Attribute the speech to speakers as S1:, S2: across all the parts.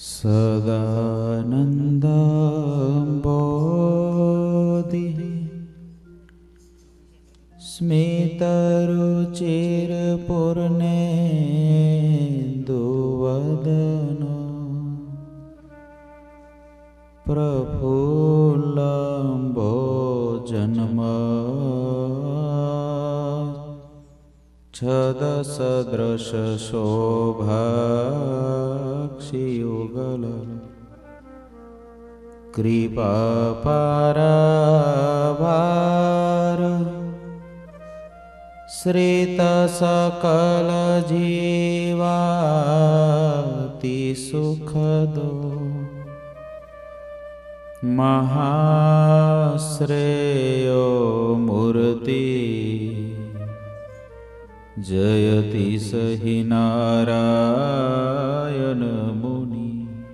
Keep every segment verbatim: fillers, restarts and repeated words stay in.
S1: સદાનંદબોધિ સ્મિતરુચિરપૂર્ણેન્દુવદનો પ્રફુલ્લંબોજન્મચ્છદસદૃશ શોભાક્ષિયુગલ કૃપાપારાવાર શ્રિતસકલજીવાતિ સુખદો મહાશ્રેયો મૂર્તિ જયતિ સહિ નારાયણ મુનિ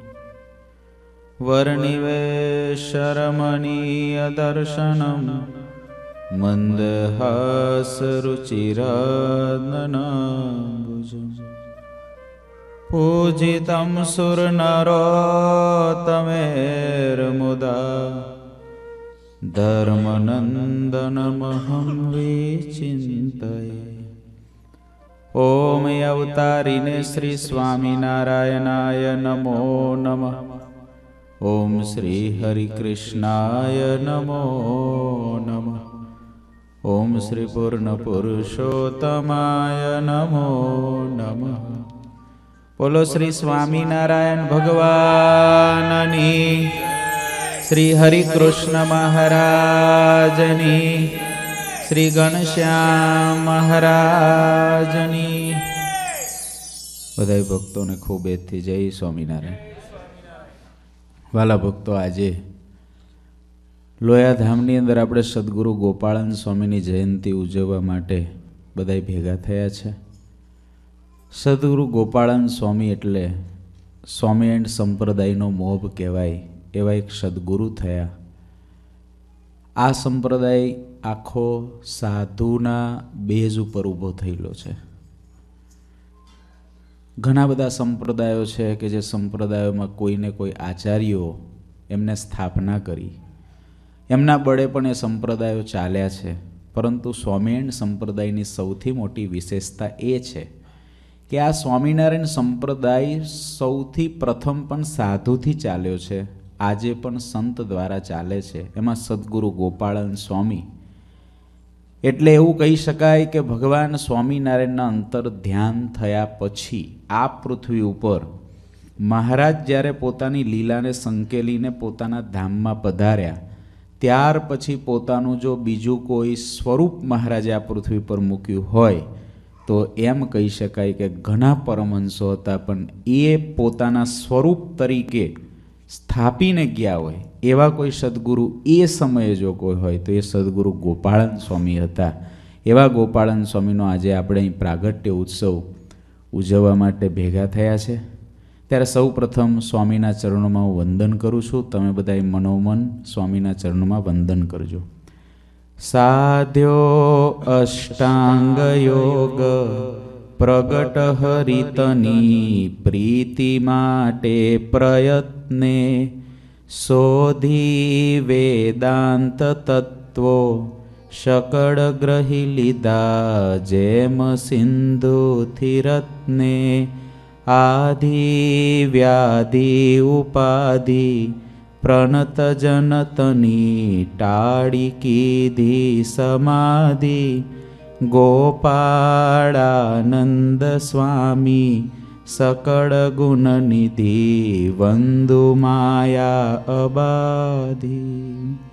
S1: વર્ણિવેશરમણીય દર્શનમ મંદહાસરુચિરાનનાંબુજમ પૂજિતમ સુરનરોત્તમેર્મુદા ધર્મનંદનમહં વિચિંતયે. ઓમ અવતારીને શ્રી સ્વામિનારાયણાય નમો નમઃ. ઓમ શ્રી હરિકૃષ્ણાય નમો નમઃ. ઓમ શ્રી પૂર્ણ પુરુષોત્તમાય નમો નમઃ. બોલો શ્રી સ્વામિનારાયણ ભગવાનની, શ્રી હરિકૃષ્ણ મહારાજની, શ્રી ઘનશ્યામ મહારાજની. બધા ભક્તોને ખૂબ એથી જય સ્વામિનારાયણ. વાલા ભક્તો, આજે લોયાધામની અંદર આપણે સદગુરુ ગોપાળન સ્વામીની જયંતિ ઉજવવા માટે બધા ભેગા થયા છે. સદગુરુ ગોપાળન સ્વામી એટલે સ્વામિનારાયણ સંપ્રદાયનો મોભ કહેવાય એવા એક સદગુરુ થયા. આ સંપ્રદાય આખો સાધુના બેઝ ઉપર ઊભો થયેલો છે. ઘણા બધા સંપ્રદાયો છે કે જે સંપ્રદાયોમાં કોઈને કોઈ આચાર્યો એમને સ્થાપના કરી, એમના બળે પણ એ સંપ્રદાયો ચાલ્યા છે. પરંતુ સ્વામિનારાયણ સંપ્રદાયની સૌથી મોટી વિશેષતા એ છે કે આ સ્વામિનારાયણ સંપ્રદાય સૌથી પ્રથમ પણ સાધુથી ચાલ્યો છે, આજે પણ સંત દ્વારા ચાલે છે. એમાં સદગુરુ ગોપાળન સ્વામી એટલે એવું કહી શકાય કે ભગવાન સ્વામિનારાયણના અંતર ધ્યાન થયા પછી આ પૃથ્વી ઉપર મહારાજ જ્યારે પોતાની લીલાને સંકેલીને પોતાના ધામમાં પધાર્યા, ત્યાર પછી પોતાનું જો બીજું કોઈ સ્વરૂપ મહારાજે આ પૃથ્વી પર મૂક્યું હોય તો એમ કહી શકાય કે ઘણા પરમહંસો હતા, પણ એ પોતાના સ્વરૂપ તરીકે સ્થાપીને ગયા હોય એવા કોઈ સદગુરુ એ સમયે જો કોઈ હોય તો એ સદગુરુ ગોપાળન સ્વામી હતા. એવા ગોપાળન સ્વામીનો આજે આપણે અહીં પ્રાગટ્ય ઉત્સવ ઉજવવા માટે ભેગા થયા છે. ત્યારે સૌ પ્રથમ સ્વામીના ચરણોમાં હું વંદન કરું છું. તમે બધાએ મનોમન સ્વામીના ચરણોમાં વંદન કરજો. સાધ્યો અષ્ટાંગ યોગ પ્રગટ હરિતની પ્રીતિ માટે પ્રયત્ને શોધી વેદાંત તત્વો શકળ ગ્રહી લીધા જેમ સિંધુથી રત્ને આધિ વ્યાધિ ઉપાધિ પ્રણત જનતની ટાળી કીધી સમાધિ ગોપાળાનંદ સ્વામી સકળ ગુણ નિધિ વંદુ માયા અબાધી.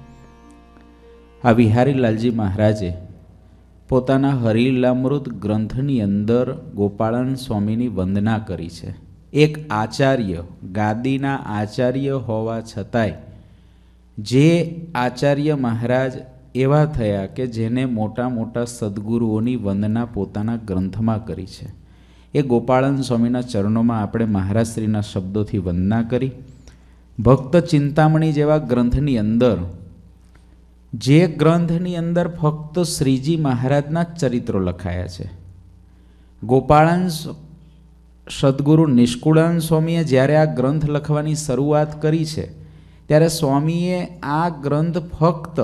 S1: આ વિહારીલાલજી મહારાજે પોતાના હરિલીલામૃત ગ્રંથની અંદર ગોપાળન સ્વામીની વંદના કરી છે. એક આચાર્ય, ગાદીના આચાર્ય હોવા છતાંય જે આચાર્ય મહારાજ એવા થયા કે જેને મોટા મોટા સદગુરુઓની વંદના પોતાના ગ્રંથમાં કરી છે. એ ગોપાળન સ્વામીના ચરણોમાં આપણે મહારાજશ્રીના શબ્દોથી વંદના કરી. ભક્ત ચિંતામણી જેવા ગ્રંથની અંદર, જે ગ્રંથની અંદર ફક્ત શ્રીજી મહારાજના જ ચરિત્રો લખાયા છે, ગોપાળન સદગુરુ નિષ્કુળાનંદ સ્વામીએ જ્યારે આ ગ્રંથ લખવાની શરૂઆત કરી છે ત્યારે સ્વામીએ આ ગ્રંથ ફક્ત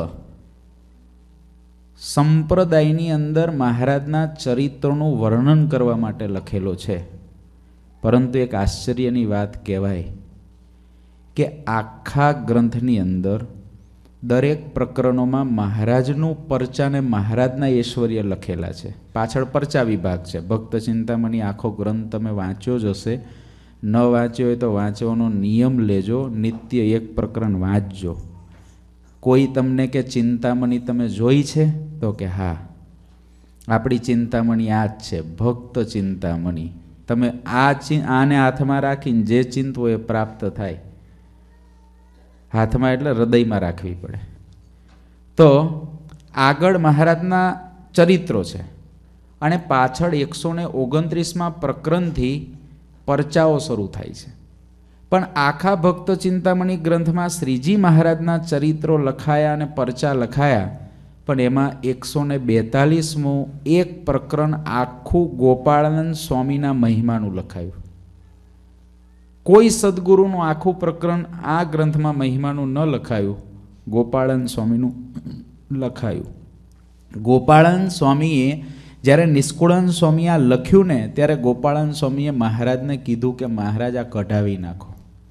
S1: સંપ્રદાયની અંદર મહારાજના ચરિત્રનું વર્ણન કરવા માટે લખેલો છે. પરંતુ એક આશ્ચર્યની વાત કહેવાય કે આખા ગ્રંથની અંદર દરેક પ્રકરણોમાં મહારાજનું પરચાને મહારાજના ઐશ્વર્ય લખેલા છે. પાછળ પરચા વિભાગ છે. ભક્ત ચિંતામણી આખો ગ્રંથ તમે વાંચ્યો જ હશે. ન વાંચ્યો હોય તો વાંચવાનો નિયમ લેજો. નિત્ય એક પ્રકરણ વાંચજો. કોઈ તમને કે ચિંતામણી તમે જોઈ છે તો કે હા, આપણી ચિંતામણી આ જ છે, ભક્ત ચિંતામણી. તમે આ આને હાથમાં રાખીને જે ચિંતવો એ પ્રાપ્ત થાય. હાથમાં એટલે હૃદયમાં રાખવી પડે. તો આગળ મહારાજના ચરિત્રો છે અને પાછળ એકસો ને ઓગણત્રીસમાં પ્રકરણથી પરચાઓ શરૂ થાય છે. પણ આખા ભક્ત ચિંતામણી ગ્રંથમાં શ્રીજી મહારાજના ચરિત્રો લખાયા અને પરચા લખાયા, પણ એમાં એકસો ને બેતાલીસમું એક પ્રકરણ આખું ગોપાળાનંદ સ્વામીના મહિમાનું લખાયું. કોઈ સદગુરુનું આખું પ્રકરણ આ ગ્રંથમાં મહિમાનું ન લખાયું, ગોપાળાનંદ સ્વામીનું લખાયું. ગોપાળાનંદ સ્વામીએ જ્યારે નિષ્કુળાનંદ સ્વામી આ લખ્યું ને ત્યારે ગોપાળાનંદ સ્વામીએ મહારાજને કીધું કે મહારાજ આ કઢાવી નાખો.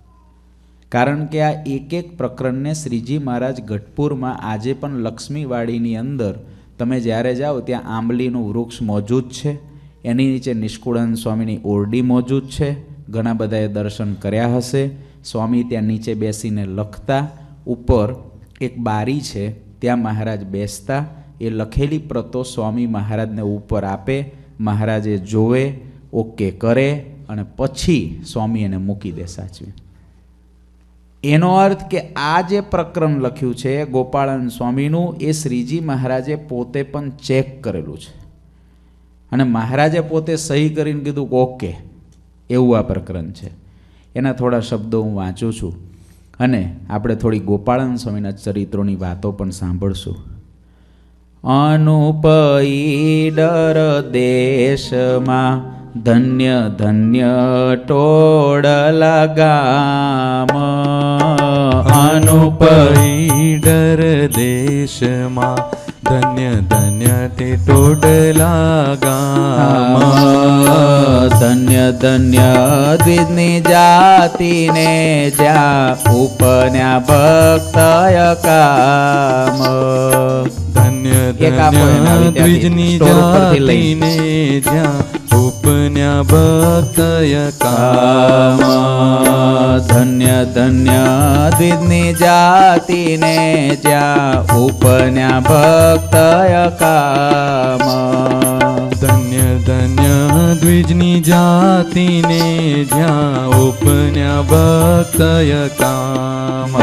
S1: કારણ કે આ એક એક પ્રકરણને શ્રીજી મહારાજ ગઢપુરમાં આજે પણ લક્ષ્મીવાડીની અંદર તમે જ્યારે જાઓ ત્યાં આંબલીનું વૃક્ષ મોજૂદ છે, એની નીચે નિષ્કુળાનંદ સ્વામીની ઓરડી મોજૂદ છે. ઘણા બધાએ દર્શન કર્યા હશે. સ્વામી ત્યાં નીચે બેસીને લખતા, ઉપર એક બારી છે ત્યાં મહારાજ બેસતા. એ લખેલી પ્રતો સ્વામી મહારાજને ઉપર આપે, મહારાજે જોવે, ઓકે કરે અને પછી સ્વામી એને મૂકી દે સાચવી. એનો અર્થ કે આ જે પ્રકરણ લખ્યું છે ગોપાળાનંદ સ્વામીનું, એ શ્રીજી મહારાજે પોતે પણ ચેક કરેલું છે અને મહારાજે પોતે સહી કરીને કીધું ઓકે, એવું આ પ્રકરણ છે. એના થોડા શબ્દો હું વાંચું છું અને આપણે થોડી ગોપાળાનંદ સ્વામીના ચરિત્રોની વાતો પણ સાંભળશું. અનુપઈડર દેશમાં ધન્ય ધન્ય ટોળલા ગામ.
S2: અનુપઈડર દેશમાં ધન્ય ધન્ય તે ટોળલા ગામ.
S1: ધન્ય ધન્ય દ્વિજની જાતિને જ્યાં ઉપન્યા ભક્તય કામ.
S2: ધન્ય ધન્ય દ્વિજની જાતિને જ્યાં ઉપન્યા ભક્તય કામ.
S1: ધન્ય ધન્ય દ્વિજની જાતિને જ્યાં ઉપન્યા ભક્તય કામ.
S2: ધન્ય ધન્ય દ્વિજની જાતિને જ્યાં ઉપન્યા ભક્તય કામ.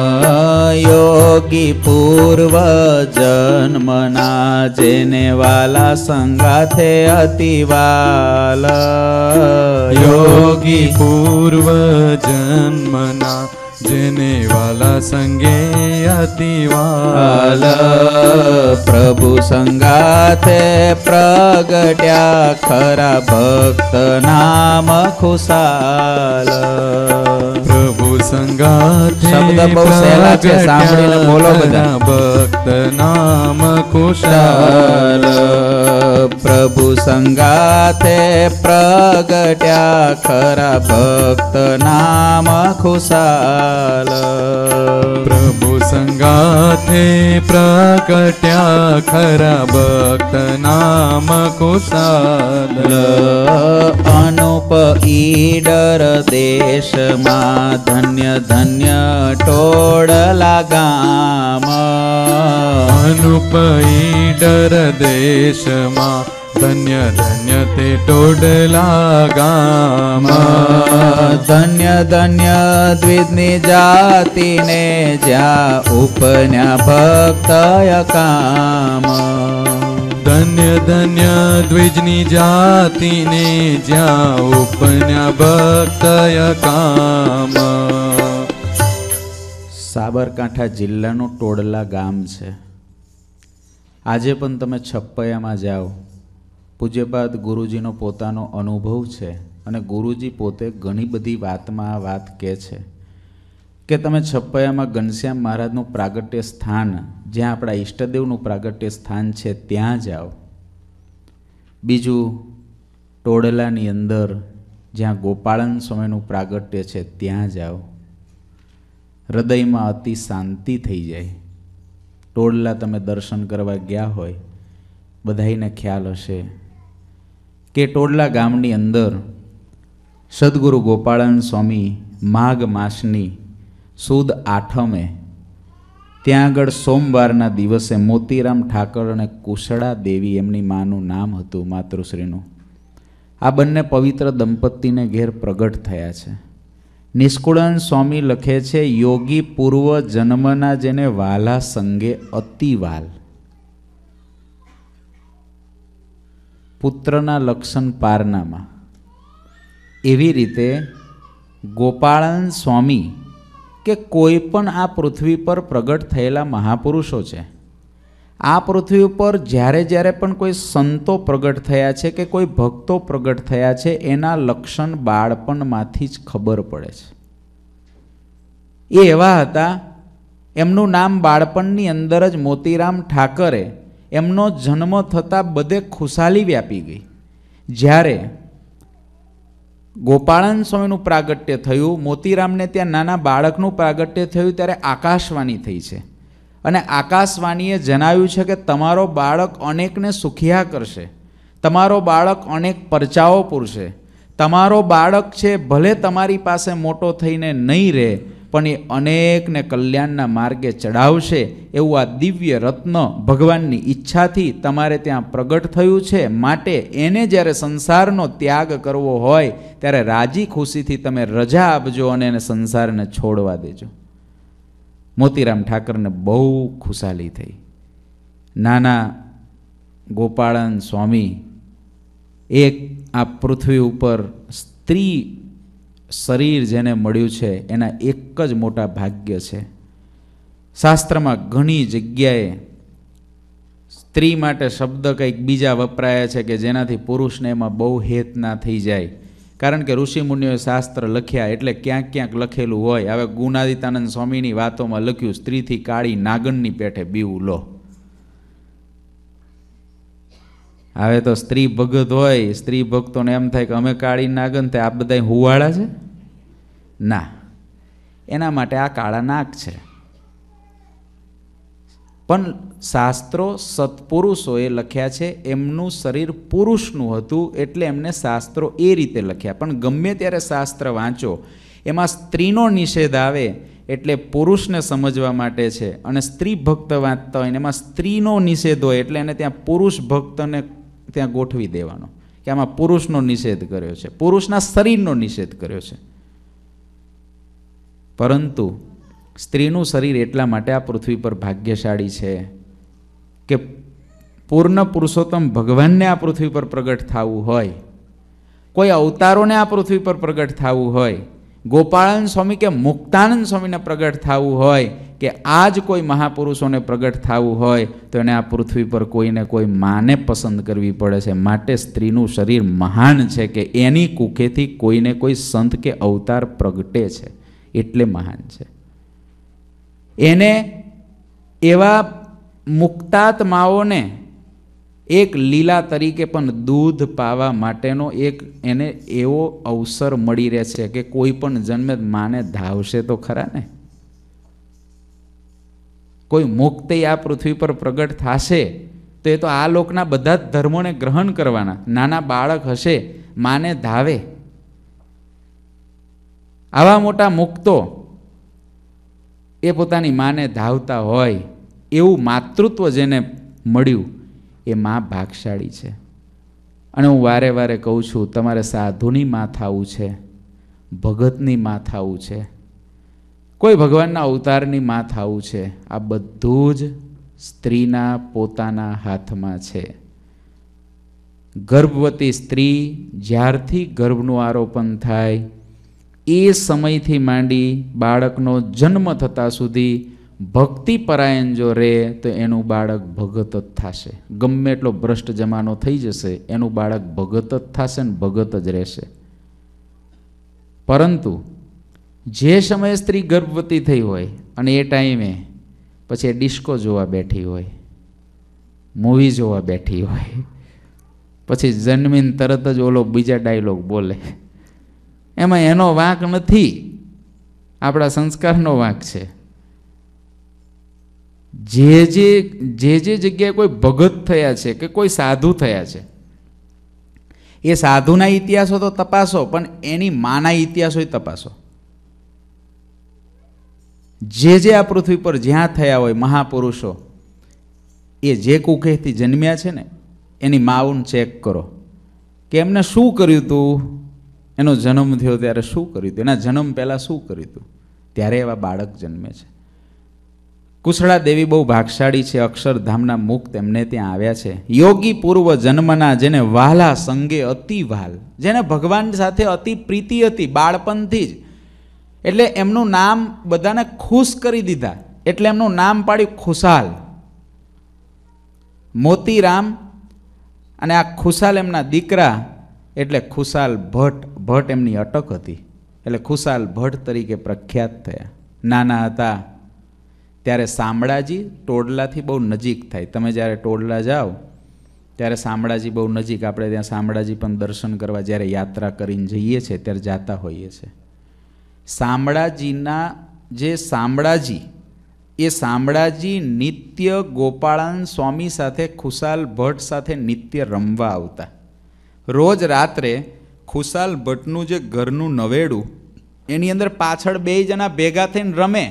S1: યોગી પૂર્વ જન્મના જેને વાલા સંગાથે અતિવાલ.
S2: યોગી પૂર્વ જન્મના જેને વાલા સંગે અતિવાલ.
S1: પ્રભુ સંગાથે પ્રગટ્યા ખરા ભક્ત નામ ખુશાલ.
S2: પ્રભુ સંગાથે
S1: શબ્દ બહુ સહેલા છે, સાંભળીને બોલો બધા.
S2: ભક્ત નામ ખુશાલ.
S1: પ્રભુ સંગાથે પ્રગટ્યા ખરા ભક્ત નામ ખુશાલ.
S2: પ્રભુ સંગાથે પ્રગટ્યા ખરા ભક્ત નામ ખુશાલ.
S1: અનુપ ઈડર દેશમાં ધન્ય ધન્ય ટોળલા ગામ.
S2: અનુપ ઈડર દેશમાં ધન્ય ધન્ય તે ટોળલા ગામ.
S1: ધન્ય ધન્ય દ્વિજની જાતિને જ્યાં ઉપન્યા ભક્તય કામ.
S2: ધન્ય ધન્ય દ્વિજની જાતિને જ્યાં ઉપન્યા ભક્તય કામ.
S1: સાબરકાંઠા જિલ્લાનું ટોડલા ગામ છે. આજે પણ તમે છપ્પૈયામાં જાઓ, પૂજ્યપાદ ગુરુજીનો પોતાનો અનુભવ છે અને ગુરુજી પોતે ઘણી બધી વાતમાં આ વાત કહે છે કે તમે છપૈયામાં ઘનશ્યામ મહારાજનું પ્રાગટ્ય સ્થાન, જ્યાં આપણા ઈષ્ટદેવનું પ્રાગટ્ય સ્થાન છે, ત્યાં જાઓ. બીજું, ટોડલાની અંદર જ્યાં ગોપાળન સ્વામીનું પ્રાગટ્ય છે, ત્યાં જાઓ. હૃદયમાં અતિ શાંતિ થઈ જાય. ટોડલા તમે દર્શન કરવા ગયા હોય, બધાઈને ખ્યાલ હશે કે ટોડલા ગામની અંદર સદગુરુ ગોપાળન સ્વામી માઘ માસની સુદ આઠમે ત્યાં આગળ સોમવારના દિવસે મોતીરામ ઠાકર અને કુશળા દેવી, એમની માનું નામ હતું માતૃશ્રીનું, આ બંને પવિત્ર દંપતીને ઘેર પ્રગટ થયા છે. નિષ્કુળાન સ્વામી લખે છે, યોગી પૂર્વ જન્મના જેને વાલા સંગે અતિવાલ, પુત્રના લક્ષણ પારનામાં. એવી રીતે ગોપાળન સ્વામી કે કોઈ પણ આ પૃથ્વી પર પ્રગટ થયેલા મહાપુરુષો છે, આ પૃથ્વી ઉપર જ્યારે જ્યારે પણ કોઈ સંતો પ્રગટ થયા છે કે કોઈ ભક્તો પ્રગટ થયા છે, એના લક્ષણ બાળપણમાંથી જ ખબર પડે છે. એ એવા હતા, એમનું નામ બાળપણની અંદર જ મોતીરામ ઠાકરે એમનો જન્મ થતાં બધે ખુશાલી વ્યાપી ગઈ. જ્યારે ગોપાળન સ્વામીનું પ્રાગટ્ય થયું, મોતીરામને ત્યાં નાના બાળકનું પ્રાગટ્ય થયું, ત્યારે આકાશવાણી થઈ છે અને આકાશવાણીએ જણાવ્યું છે કે તમારો બાળક અનેકને સુખિયા કરશે, તમારો બાળક અનેક પરચાઓ પૂરશે, તમારો બાળક છે ભલે તમારી પાસે મોટો થઈને નહીં રહે પણ એ અનેકને કલ્યાણના માર્ગે ચડાવશે. એવું આ દિવ્ય રત્ન ભગવાનની ઈચ્છાથી તમારે ત્યાં પ્રગટ થયું છે. માટે એને જ્યારે સંસારનો ત્યાગ કરવો હોય ત્યારે રાજી ખુશીથી તમે રજા આપજો અને એને સંસારને છોડવા દેજો. મોતીરામ ઠાકરને બહુ ખુશાલી થઈ. નાના ગોપાળન સ્વામી એક આ પૃથ્વી ઉપર સ્ત્રી શરીર જેને મળ્યું છે એના એક જ મોટા ભાગ્ય છે. શાસ્ત્રમાં ઘણી જગ્યાએ સ્ત્રી માટે શબ્દ કંઈક બીજા વપરાયા છે કે જેનાથી પુરુષને એમાં બહુ હેત ના થઈ જાય. કારણ કે ઋષિમુનિઓએ શાસ્ત્ર લખ્યા એટલે ક્યાંક ક્યાંક લખેલું હોય. હવે ગુણાદિતાનંદ સ્વામીની વાતોમાં લખ્યું, સ્ત્રીથી કાળી નાગણની પેઠે બીવું લો. હવે તો સ્ત્રી ભગત હોય, સ્ત્રી ભક્તોને એમ થાય કે અમે કાળી નાગન તે આ બધા હુવાળા છે. ના, એના માટે આ કાળા નાગ છે. પણ શાસ્ત્રો સત્પુરુષોએ લખ્યા છે, એમનું શરીર પુરુષનું હતું એટલે એમને શાસ્ત્રો એ રીતે લખ્યા. પણ ગમે ત્યારે શાસ્ત્ર વાંચો એમાં સ્ત્રીનો નિષેધ આવે એટલે પુરુષને સમજવા માટે છે, અને સ્ત્રી ભક્ત વાંચતા હોય ને એમાં સ્ત્રીનો નિષેધ હોય એટલે એને ત્યાં પુરુષ ભક્તને ત્યાં ગોઠવી દેવાનો કે આમાં પુરુષનો નિષેધ કર્યો છે, પુરુષના શરીરનો નિષેધ કર્યો છે. પરંતુ સ્ત્રીનું શરીર એટલા માટે આ પૃથ્વી પર ભાગ્યશાળી છે કે પૂર્ણ પુરુષોત્તમ ભગવાનને આ પૃથ્વી પર પ્રગટ થવું હોય, કોઈ અવતારોને આ પૃથ્વી પર પ્રગટ થવું હોય, ગોપાળન સ્વામી કે મુક્તાનંદ સ્વામીને પ્રગટ થવું હોય કે આજ કોઈ મહાપુરુષોને પ્રગટ થવું હોય તો એને આ પૃથ્વી પર કોઈને કોઈ માને પસંદ કરવી પડે છે. માટે સ્ત્રીનું શરીર મહાન છે કે એની કુખેથી કોઈને કોઈ સંત કે અવતાર પ્રગટે છે એટલે મહાન છે. એને એવા મુક્તાત્માઓને એક લીલા તરીકે પણ દૂધ પાવા માટેનો એક એને એવો અવસર મળી રહે છે કે કોઈ પણ જન્મે માને ધાવશે તો ખરા ને. કોઈ મુક્ત આ પૃથ્વી પર પ્રગટ થશે તો એ તો આ લોકના બધા જ ધર્મોને ગ્રહણ કરવાના. નાના બાળક હશે માને ધાવે. આવા મોટા મુક્તો એ પોતાની માને ધાવતા હોય એવું માતૃત્વ જેને મળ્યું એ માં ભાગશાળી છે. અને હું વારે વારે કહું છું, તમારે સાધુની માં થવું છે, ભગતની માં થવું છે, કોઈ ભગવાનના અવતારની માં થવું છે, આ બધું જ સ્ત્રીના પોતાના હાથમાં છે. ગર્ભવતી સ્ત્રી જ્યારથી ગર્ભનું આરોપણ થાય એ સમયથી માંડી બાળકનો જન્મ થતા સુધી ભક્તિ પરાયણ જો રહે તો એનું બાળક ભગત જ થશે. ગમે એટલો ભ્રષ્ટ જમાનો થઈ જશે એનું બાળક ભગત જ થશે ને ભગત જ રહેશે. પરંતુ જે સમયે સ્ત્રી ગર્ભવતી થઈ હોય અને એ ટાઈમે પછી એ ડિસ્કો જોવા બેઠી હોય, મૂવી જોવા બેઠી હોય, પછી જન્મીને તરત જ ઓલો બીજા ડાયલોગ બોલે, એમાં એનો વાંક નથી, આપણા સંસ્કારનો વાંક છે. જે જે જે જે જગ્યાએ કોઈ ભગત થયા છે કે કોઈ સાધુ થયા છે, એ સાધુના ઇતિહાસો તો તપાસો, પણ એની માના ઇતિહાસો તપાસો. જે જે આ પૃથ્વી પર જ્યાં થયા હોય મહાપુરુષો, એ જે કુખેથી જન્મ્યા છે ને એની માઉન ચેક કરો કે એમને શું કર્યું હતું, એનો જન્મ થયો ત્યારે શું કર્યું હતું, એના જન્મ પહેલાં શું કર્યું હતું, ત્યારે એવા બાળક જન્મે છે. કુશળા દેવી બહુ ભાગશાળી છે, અક્ષરધામના મુક્ત એમને ત્યાં આવ્યા છે. યોગી પૂર્વ જન્મના, જેને વહાલા સંગે અતિ વહાલ, જેને ભગવાન સાથે અતિ પ્રીતિ હતી બાળપણથી જ, એટલે એમનું નામ બધાને ખુશ કરી દીધા, એટલે એમનું નામ પાડ્યું ખુશાલ. મોતીરામ અને આ ખુશાલ એમના દીકરા, એટલે ખુશાલ ભટ્ટ. ભટ્ટ એમની અટક હતી, એટલે ખુશાલ ભટ્ટ તરીકે પ્રખ્યાત થયા. નાના હતા ત્યારે શામળાજી ટોડલાથી બહુ નજીક થાય. તમે જ્યારે ટોડલા જાઓ ત્યારે શામળાજી બહુ નજીક, આપણે ત્યાં શામળાજી પણ દર્શન કરવા જ્યારે યાત્રા કરીને જઈએ છીએ ત્યારે જાતા હોઈએ છીએ. શામળાજીના જે શામળાજી, એ શામળાજી નિત્ય ગોપાળાન સ્વામી સાથે, ખુશાલ ભટ્ટ સાથે નિત્ય રમવા આવતા. રોજ રાત્રે ખુશાલ ભટ્ટનું જે ઘરનું નવેડું, એની અંદર પાછળ બે જણા ભેગા થઈને રમે.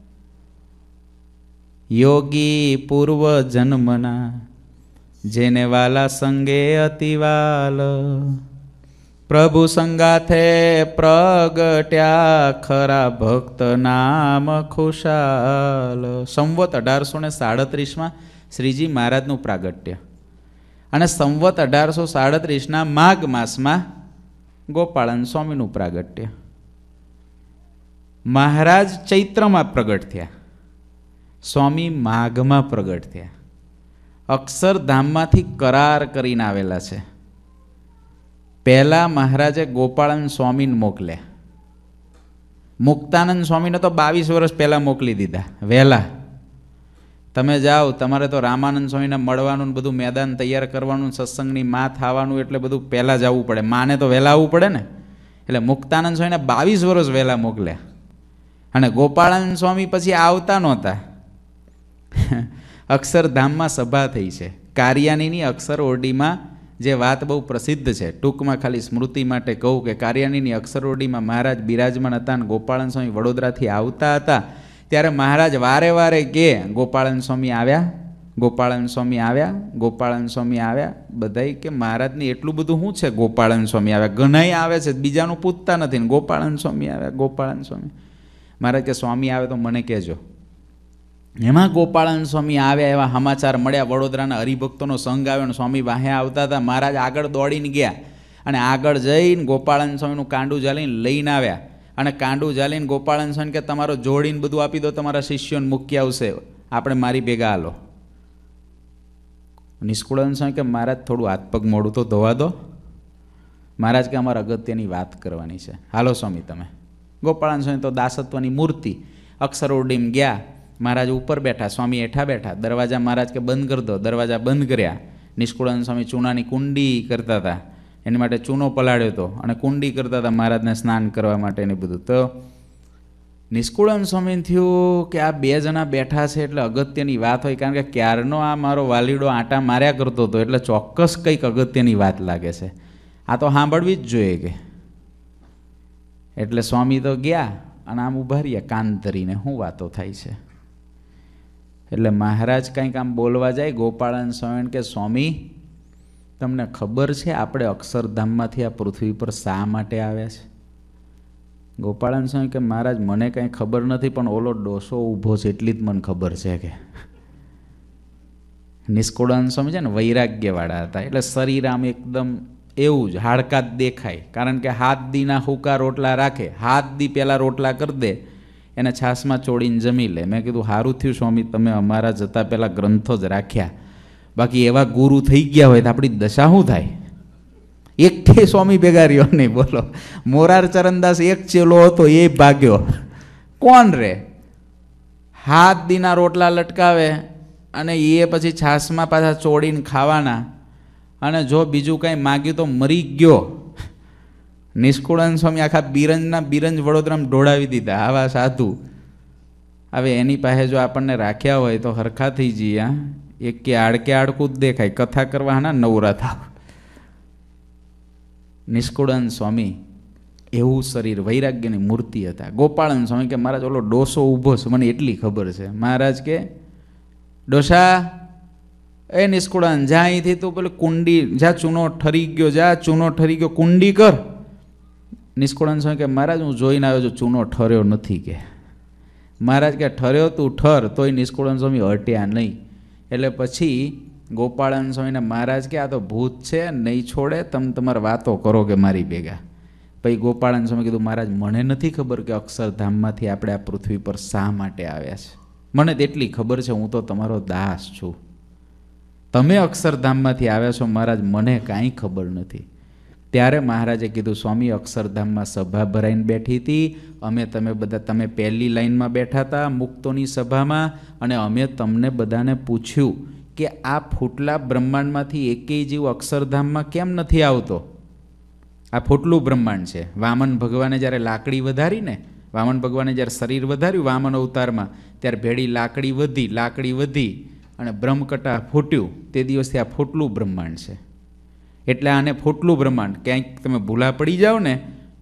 S1: યોગી પૂર્વ જન્મના, જેને વાલા સંગે અતિવાલ, પ્રભુ સંગાથે પ્રગટ્યા, ખરા ભક્ત નામ ખુશાલ. સંવત અઢારસો ને સાડત્રીસમાં શ્રીજી મહારાજનું પ્રાગટ્ય, અને સંવત અઢારસો સાડત્રીસના માઘ માસમાં ગોપાળન સ્વામીનું પ્રાગટ્ય. મહારાજ ચૈત્રમાં પ્રગટ થયા, સ્વામી માઘમાં પ્રગટ થયા. અક્ષરધામમાંથી કરાર કરીને આવેલા છે. પહેલા મહારાજે ગોપાળન સ્વામીને મોકલ્યા, મુક્તાનંદ સ્વામીને તો બાવીસ વર્ષ પહેલાં મોકલી દીધા વહેલા. તમે જાઓ, તમારે તો રામાનંદ સ્વામીને મળવાનું, બધું મેદાન તૈયાર કરવાનું, સત્સંગની માં થવાનું, એટલે બધું પહેલાં જવું પડે. માને તો વહેલા આવવું પડે ને, એટલે મુક્તાનંદ સ્વામીને બાવીસ વર્ષ વહેલા મોકલ્યા. અને ગોપાળન સ્વામી પછી આવતા નહોતા. અક્ષરધામમાં સભા થઈ છે, કારિયાનીની અક્ષર ઓરડીમાં. જે વાત બહુ પ્રસિદ્ધ છે, ટૂંકમાં ખાલી સ્મૃતિ માટે કહું કે કારિયાનીની અક્ષર ઓરડીમાં મહારાજ બિરાજમાન હતા, અને ગોપાળન સ્વામી વડોદરાથી આવતા હતા. ત્યારે મહારાજ વારે વારે કે ગોપાળન સ્વામી આવ્યા, ગોપાળન સ્વામી આવ્યા, ગોપાળન સ્વામી આવ્યા. બધાય કે મહારાજની એટલું બધું શું છે, ગોપાળન સ્વામી આવ્યા, ઘણાય આવે છે, બીજાનું પૂછતા નથી ને ગોપાળન સ્વામી આવ્યા, ગોપાળન સ્વામી. મહારાજ કે સ્વામી આવે તો મને કહેજો. એમાં ગોપાળન સ્વામી આવ્યા, એવા સમાચાર મળ્યા, વડોદરાના હરિભક્તોનો સંઘ આવ્યો અને સ્વામી વાહે આવતા હતા. મહારાજ આગળ દોડીને ગયા અને આગળ જઈને ગોપાળન સ્વામીનું કાંડું ઝાલીને લઈને આવ્યા. અને કાંડું ઝાલીને ગોપાળન સ્વામી કે તમારો જોડીને બધું આપી દો, તમારા શિષ્યોને મૂકી આવશે, આપણે મારી ભેગા હાલો. નિષ્કુળાનંદ સ્વામી કે મહારાજ થોડું હાથ પગ મોડું તો ધોવા દો. મહારાજ કે અમારે અગત્યની વાત કરવાની છે, હાલો સ્વામી તમે. ગોપાળન સ્વામી તો દાસત્વની મૂર્તિ. અક્ષર ઓરડીમાં ગયા, મહારાજ ઉપર બેઠા, સ્વામી હેઠા બેઠા. દરવાજા મહારાજ કે બંધ કરી દો, દરવાજા બંધ કર્યા. નિષ્કુળાનંદ સ્વામી ચૂનાની કુંડી કરતા હતા, એની માટે ચૂનો પલાળ્યો હતો અને કુંડી કરતા હતા મહારાજને સ્નાન કરવા માટે ને બધું. તો નિષ્કુળાનંદ સ્વામીને થયું કે આ બે જણા બેઠા છે એટલે અગત્યની વાત હોય, કારણ કે ક્યારનો આ મારો વાલીડો આંટા માર્યા કરતો હતો, એટલે ચોક્કસ કંઈક અગત્યની વાત લાગે છે, આ તો સાંભળવી જ જોઈએ કે. એટલે સ્વામી તો ગયા અને આમ ઉભા રહ્યા કાન ધરીને, શું વાતો થાય છે. એટલે મહારાજ કંઈક આમ બોલવા જાય, ગોપાળન સ્વામી કે સ્વામી તમને ખબર છે આપણે અક્ષરધામમાંથી આ પૃથ્વી પર શા માટે આવ્યા છે? ગોપાળન સ્વામી કે મહારાજ મને કંઈ ખબર નથી, પણ ઓલો ડોસો ઊભો છે એટલી જ મને ખબર છે કે. નિષ્કુળાનંદ સ્વામી છે ને વૈરાગ્યવાળા હતા, એટલે શરીર આમ એકદમ એવું જ હાડકાત દેખાય, કારણ કે હાથ દીના હુકા રોટલા રાખે, હાથ દી પહેલાં રોટલા કરી દે, એને છાસમાં ચોળીને જમી લે. મેં કીધું સારું થયું સ્વામી તમે અમારા જતાં પહેલાં ગ્રંથો જ રાખ્યા, બાકી એવા ગુરુ થઈ ગયા હોય તો આપણી દશા શું થાય? એકથી સ્વામી ભેગા રહ્યો નહીં. બોલો, મોરાર ચરણદાસ એક ચેલો હતો એ ભાગ્યો. કોણ રે? હાથ દીના રોટલા લટકાવે અને એ પછી છાસમાં પાછા ચોડીને ખાવાના, અને જો બીજું કાંઈ માગ્યું તો મરી ગયો. નિષ્કુળાનંદ સ્વામી આખા બિરંજના બિરંજ વડોદરામાં ઢોળાવી દીધા આવા સાધુ. હવે એની પાસે જો આપણને રાખ્યા હોય તો હરખા થઈ જઈએ. હા, એક કે આડકે આડકું જ દેખાય, કથા કરવા ના નવરા થાવ. નિષ્કુળાનંદ સ્વામી એવું શરીર, વૈરાગ્યની મૂર્તિ હતા. ગોપાળાનંદ સ્વામી કે મહારાજ ઓલો ડોસો ઊભો છે, મને એટલી ખબર છે. મહારાજ કે ડોસા, એ નિષ્કુળાનંદ જા અહીંથી તું પેલી કુંડી, જા ચૂનો ઠરી ગયો, જા ચૂનો ઠરી ગયો, કુંડી કર. નિષ્કુળાનંદ સ્વામી કે મહારાજ હું જોઈને આવ્યો છું, ચૂનો ઠર્યો નથી. કે મહારાજ કે ઠર્યો તું ઠર. તોય નિષ્કુળાનંદ સ્વામી હટ્યા નહીં. એટલે પછી ગોપાળાનંદ સ્વામીને મહારાજ કે આ તો ભૂત છે, નહીં છોડે, તમે તમારી વાતો કરો કે મારી ભેગા. પછી ગોપાળાનંદ સ્વામી કીધું મહારાજ મને નથી ખબર કે અક્ષરધામમાંથી આપણે આ પૃથ્વી પર શા માટે આવ્યા છે. મને તેટલી ખબર છે, હું તો તમારો દાસ છું. તમે અક્ષરધામમાંથી આવ્યા છો મહારાજ, મને કાંઈ ખબર નથી. ત્યારે મહારાજે કીધું સ્વામી અક્ષરધામમાં સભા ભરાઈને બેઠી હતી, અમે તમે બધા, તમે પહેલી લાઈનમાં બેઠા હતા મુક્તોની સભામાં, અને અમે તમને બધાને પૂછ્યું કે આ ફૂટલા બ્રહ્માંડમાંથી એકેય જીવ અક્ષરધામમાં કેમ નથી આવતો? આ ફૂટલું બ્રહ્માંડ છે. વામન ભગવાને જ્યારે લાકડી વધારી ને, વામન ભગવાને જ્યારે શરીર વધાર્યું વામન અવતારમાં, ત્યારે ભેડી લાકડી વધી, લાકડી વધી અને બ્રહ્મકટા ફૂટ્યું. તે દિવસથી આ ફૂટલું બ્રહ્માંડ છે. એટલે આને ફૂટલું બ્રહ્માંડ. ક્યાંક તમે ભૂલા પડી જાઓ ને,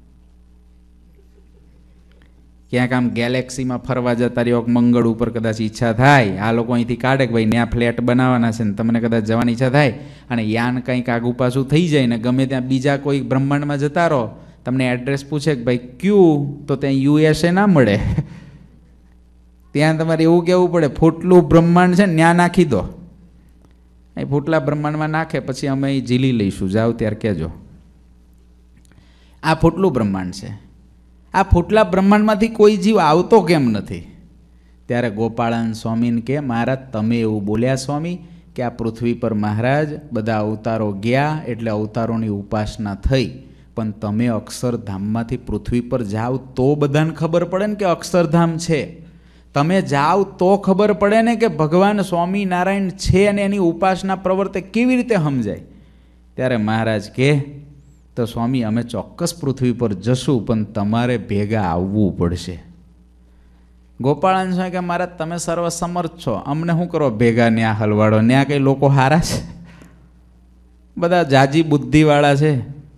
S1: ક્યાંક આમ ગેલેક્સીમાં ફરવા જતા રહ્યો, મંગળ ઉપર કદાચ ઈચ્છા થાય, આ લોકો અહીંથી કાઢે કે ભાઈ ત્યાં ફ્લેટ બનાવવાના છે ને તમને કદાચ જવાની ઈચ્છા થાય, અને યાન કંઈક આગુ પાછું થઈ જાય ને ગમે ત્યાં બીજા કોઈ બ્રહ્માંડમાં જતા રહો, તમને એડ્રેસ પૂછે કે ભાઈ ક્યુ, તો ત્યાં યુએસએ ના મળે. ત્યાં તમારે એવું કહેવું પડે ફૂટલું બ્રહ્માંડ છે ને ત્યાં નાખી દો. એ ફૂટલા બ્રહ્માંડમાં નાખે પછી અમે અહીં ઝીલી લઈશું, જાઓ ત્યારે કહેજો. આ ફૂટલું બ્રહ્માંડ છે. આ ફૂટલા બ્રહ્માંડમાંથી કોઈ જીવ આવતો કેમ નથી? ત્યારે ગોપાળાનંદ સ્વામીને કે મહારાજ તમે એવું બોલ્યા સ્વામી કે આ પૃથ્વી પર મહારાજ બધા અવતારો ગયા એટલે અવતારોની ઉપાસના થઈ, પણ તમે અક્ષરધામમાંથી પૃથ્વી પર જાઓ તો બધાને ખબર પડે ને કે અક્ષરધામ છે. તમે જાઓ તો ખબર પડે ને કે ભગવાન સ્વામિનારાયણ છે અને એની ઉપાસના પ્રવર્તે કેવી રીતે સમજાય? ત્યારે મહારાજ કે તો સ્વામી અમે ચોક્કસ પૃથ્વી પર જશું, પણ તમારે ભેગા આવવું પડશે. ગોપાળાનંદ સ્વામી કે મહારાજ તમે સર્વસમર્થ છો, અમને શું કરો ભેગા ન્યા હલવાડો? ન્યા કંઈ લોકો હારા છે? બધા જાજી બુદ્ધિવાળા છે,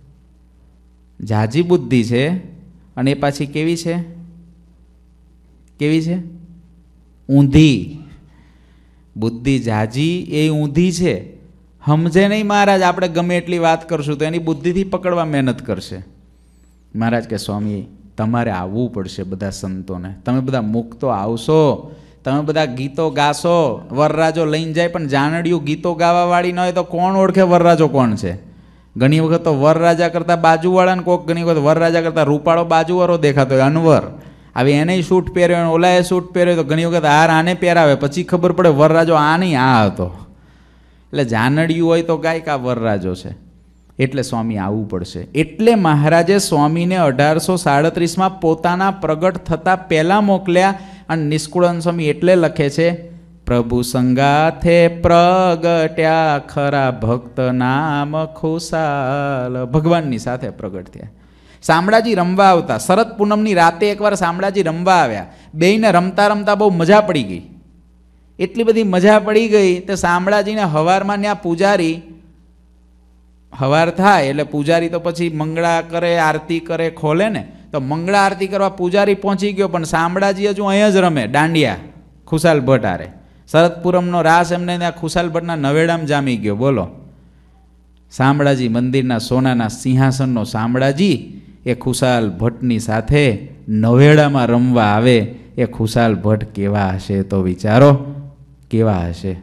S1: જાજી બુદ્ધિ છે. અને એ પાછી કેવી છે? કેવી છે? ઊંધી બુદ્ધિ. જાજી એ ઊંધી છે, સમજે નહીં મહારાજ. આપણે ગમે એટલી વાત કરશું તો એની બુદ્ધિથી પકડવા મહેનત કરશે. મહારાજ કે સ્વામી તમારે આવવું પડશે બધા સંતોને. તમે બધા મુક્તો આવશો, તમે બધા ગીતો ગાશો, વરરાજો લઈને જાય, પણ જાનડિયું ગીતો ગાવાવાળી ન હોય તો કોણ ઓળખે વરરાજો કોણ છે? ઘણી વખત તો વરરાજા કરતાં બાજુવાળાને કોક, ઘણી વખત વરરાજા કરતાં રૂપાળો બાજુવાળો દેખાતો હોય, અનવર. હવે એને સૂટ પહેર્યો, ઓલાએ સૂટ પહેર્યો, તો ઘણી વખત હાર આને પહેરાવે, પછી ખબર પડે વરરાજો આ નહીં આ હતો. એટલે જાનડિયું હોય તો ગાય કા વરરાજો છે. એટલે સ્વામી આવવું પડશે. એટલે મહારાજે સ્વામીને અઢારસો સાડત્રીસમાં પોતાના પ્રગટ થતા પહેલાં મોકલ્યા. અને નિષ્કુળાનંદ સ્વામી એટલે લખે છે પ્રભુ સંગાથે પ્રગટ્યા ખરા ભક્ત નામ ખુશાલ. ભગવાનની સાથે પ્રગટ થયા. શામળાજી રમવા આવતા, શરદ પૂનમની રાતે એકવાર શામળાજી રમવા આવ્યા. બેયને રમતા રમતા બહુ મજા પડી ગઈ. એટલી બધી મજા પડી ગઈ તો શામળાજીને હવારમાં ત્યાં પૂજારી, હવાર થાય એટલે પૂજારી તો પછી મંગળા કરે, આરતી કરે, ખોલે ને, તો મંગળા આરતી કરવા પૂજારી પહોંચી ગયો, પણ શામળાજી હજુ અહીંયા જ રમે દાંડિયા ખુશાલ ભટ્ટ હારે. શરદપુરમનો રાસ એમને ત્યાં ખુશાલ ભટ્ટના નવેડામાં જામી ગયો. બોલો, શામળાજી મંદિરના સોનાના સિંહાસનનો શામળાજી એ ખુશાલ ભટ્ટની સાથે નવેડામાં રમવા આવે. એ ખુશાલ ભટ્ટ કેવા હશે તો વિચારો, કેવા હશે,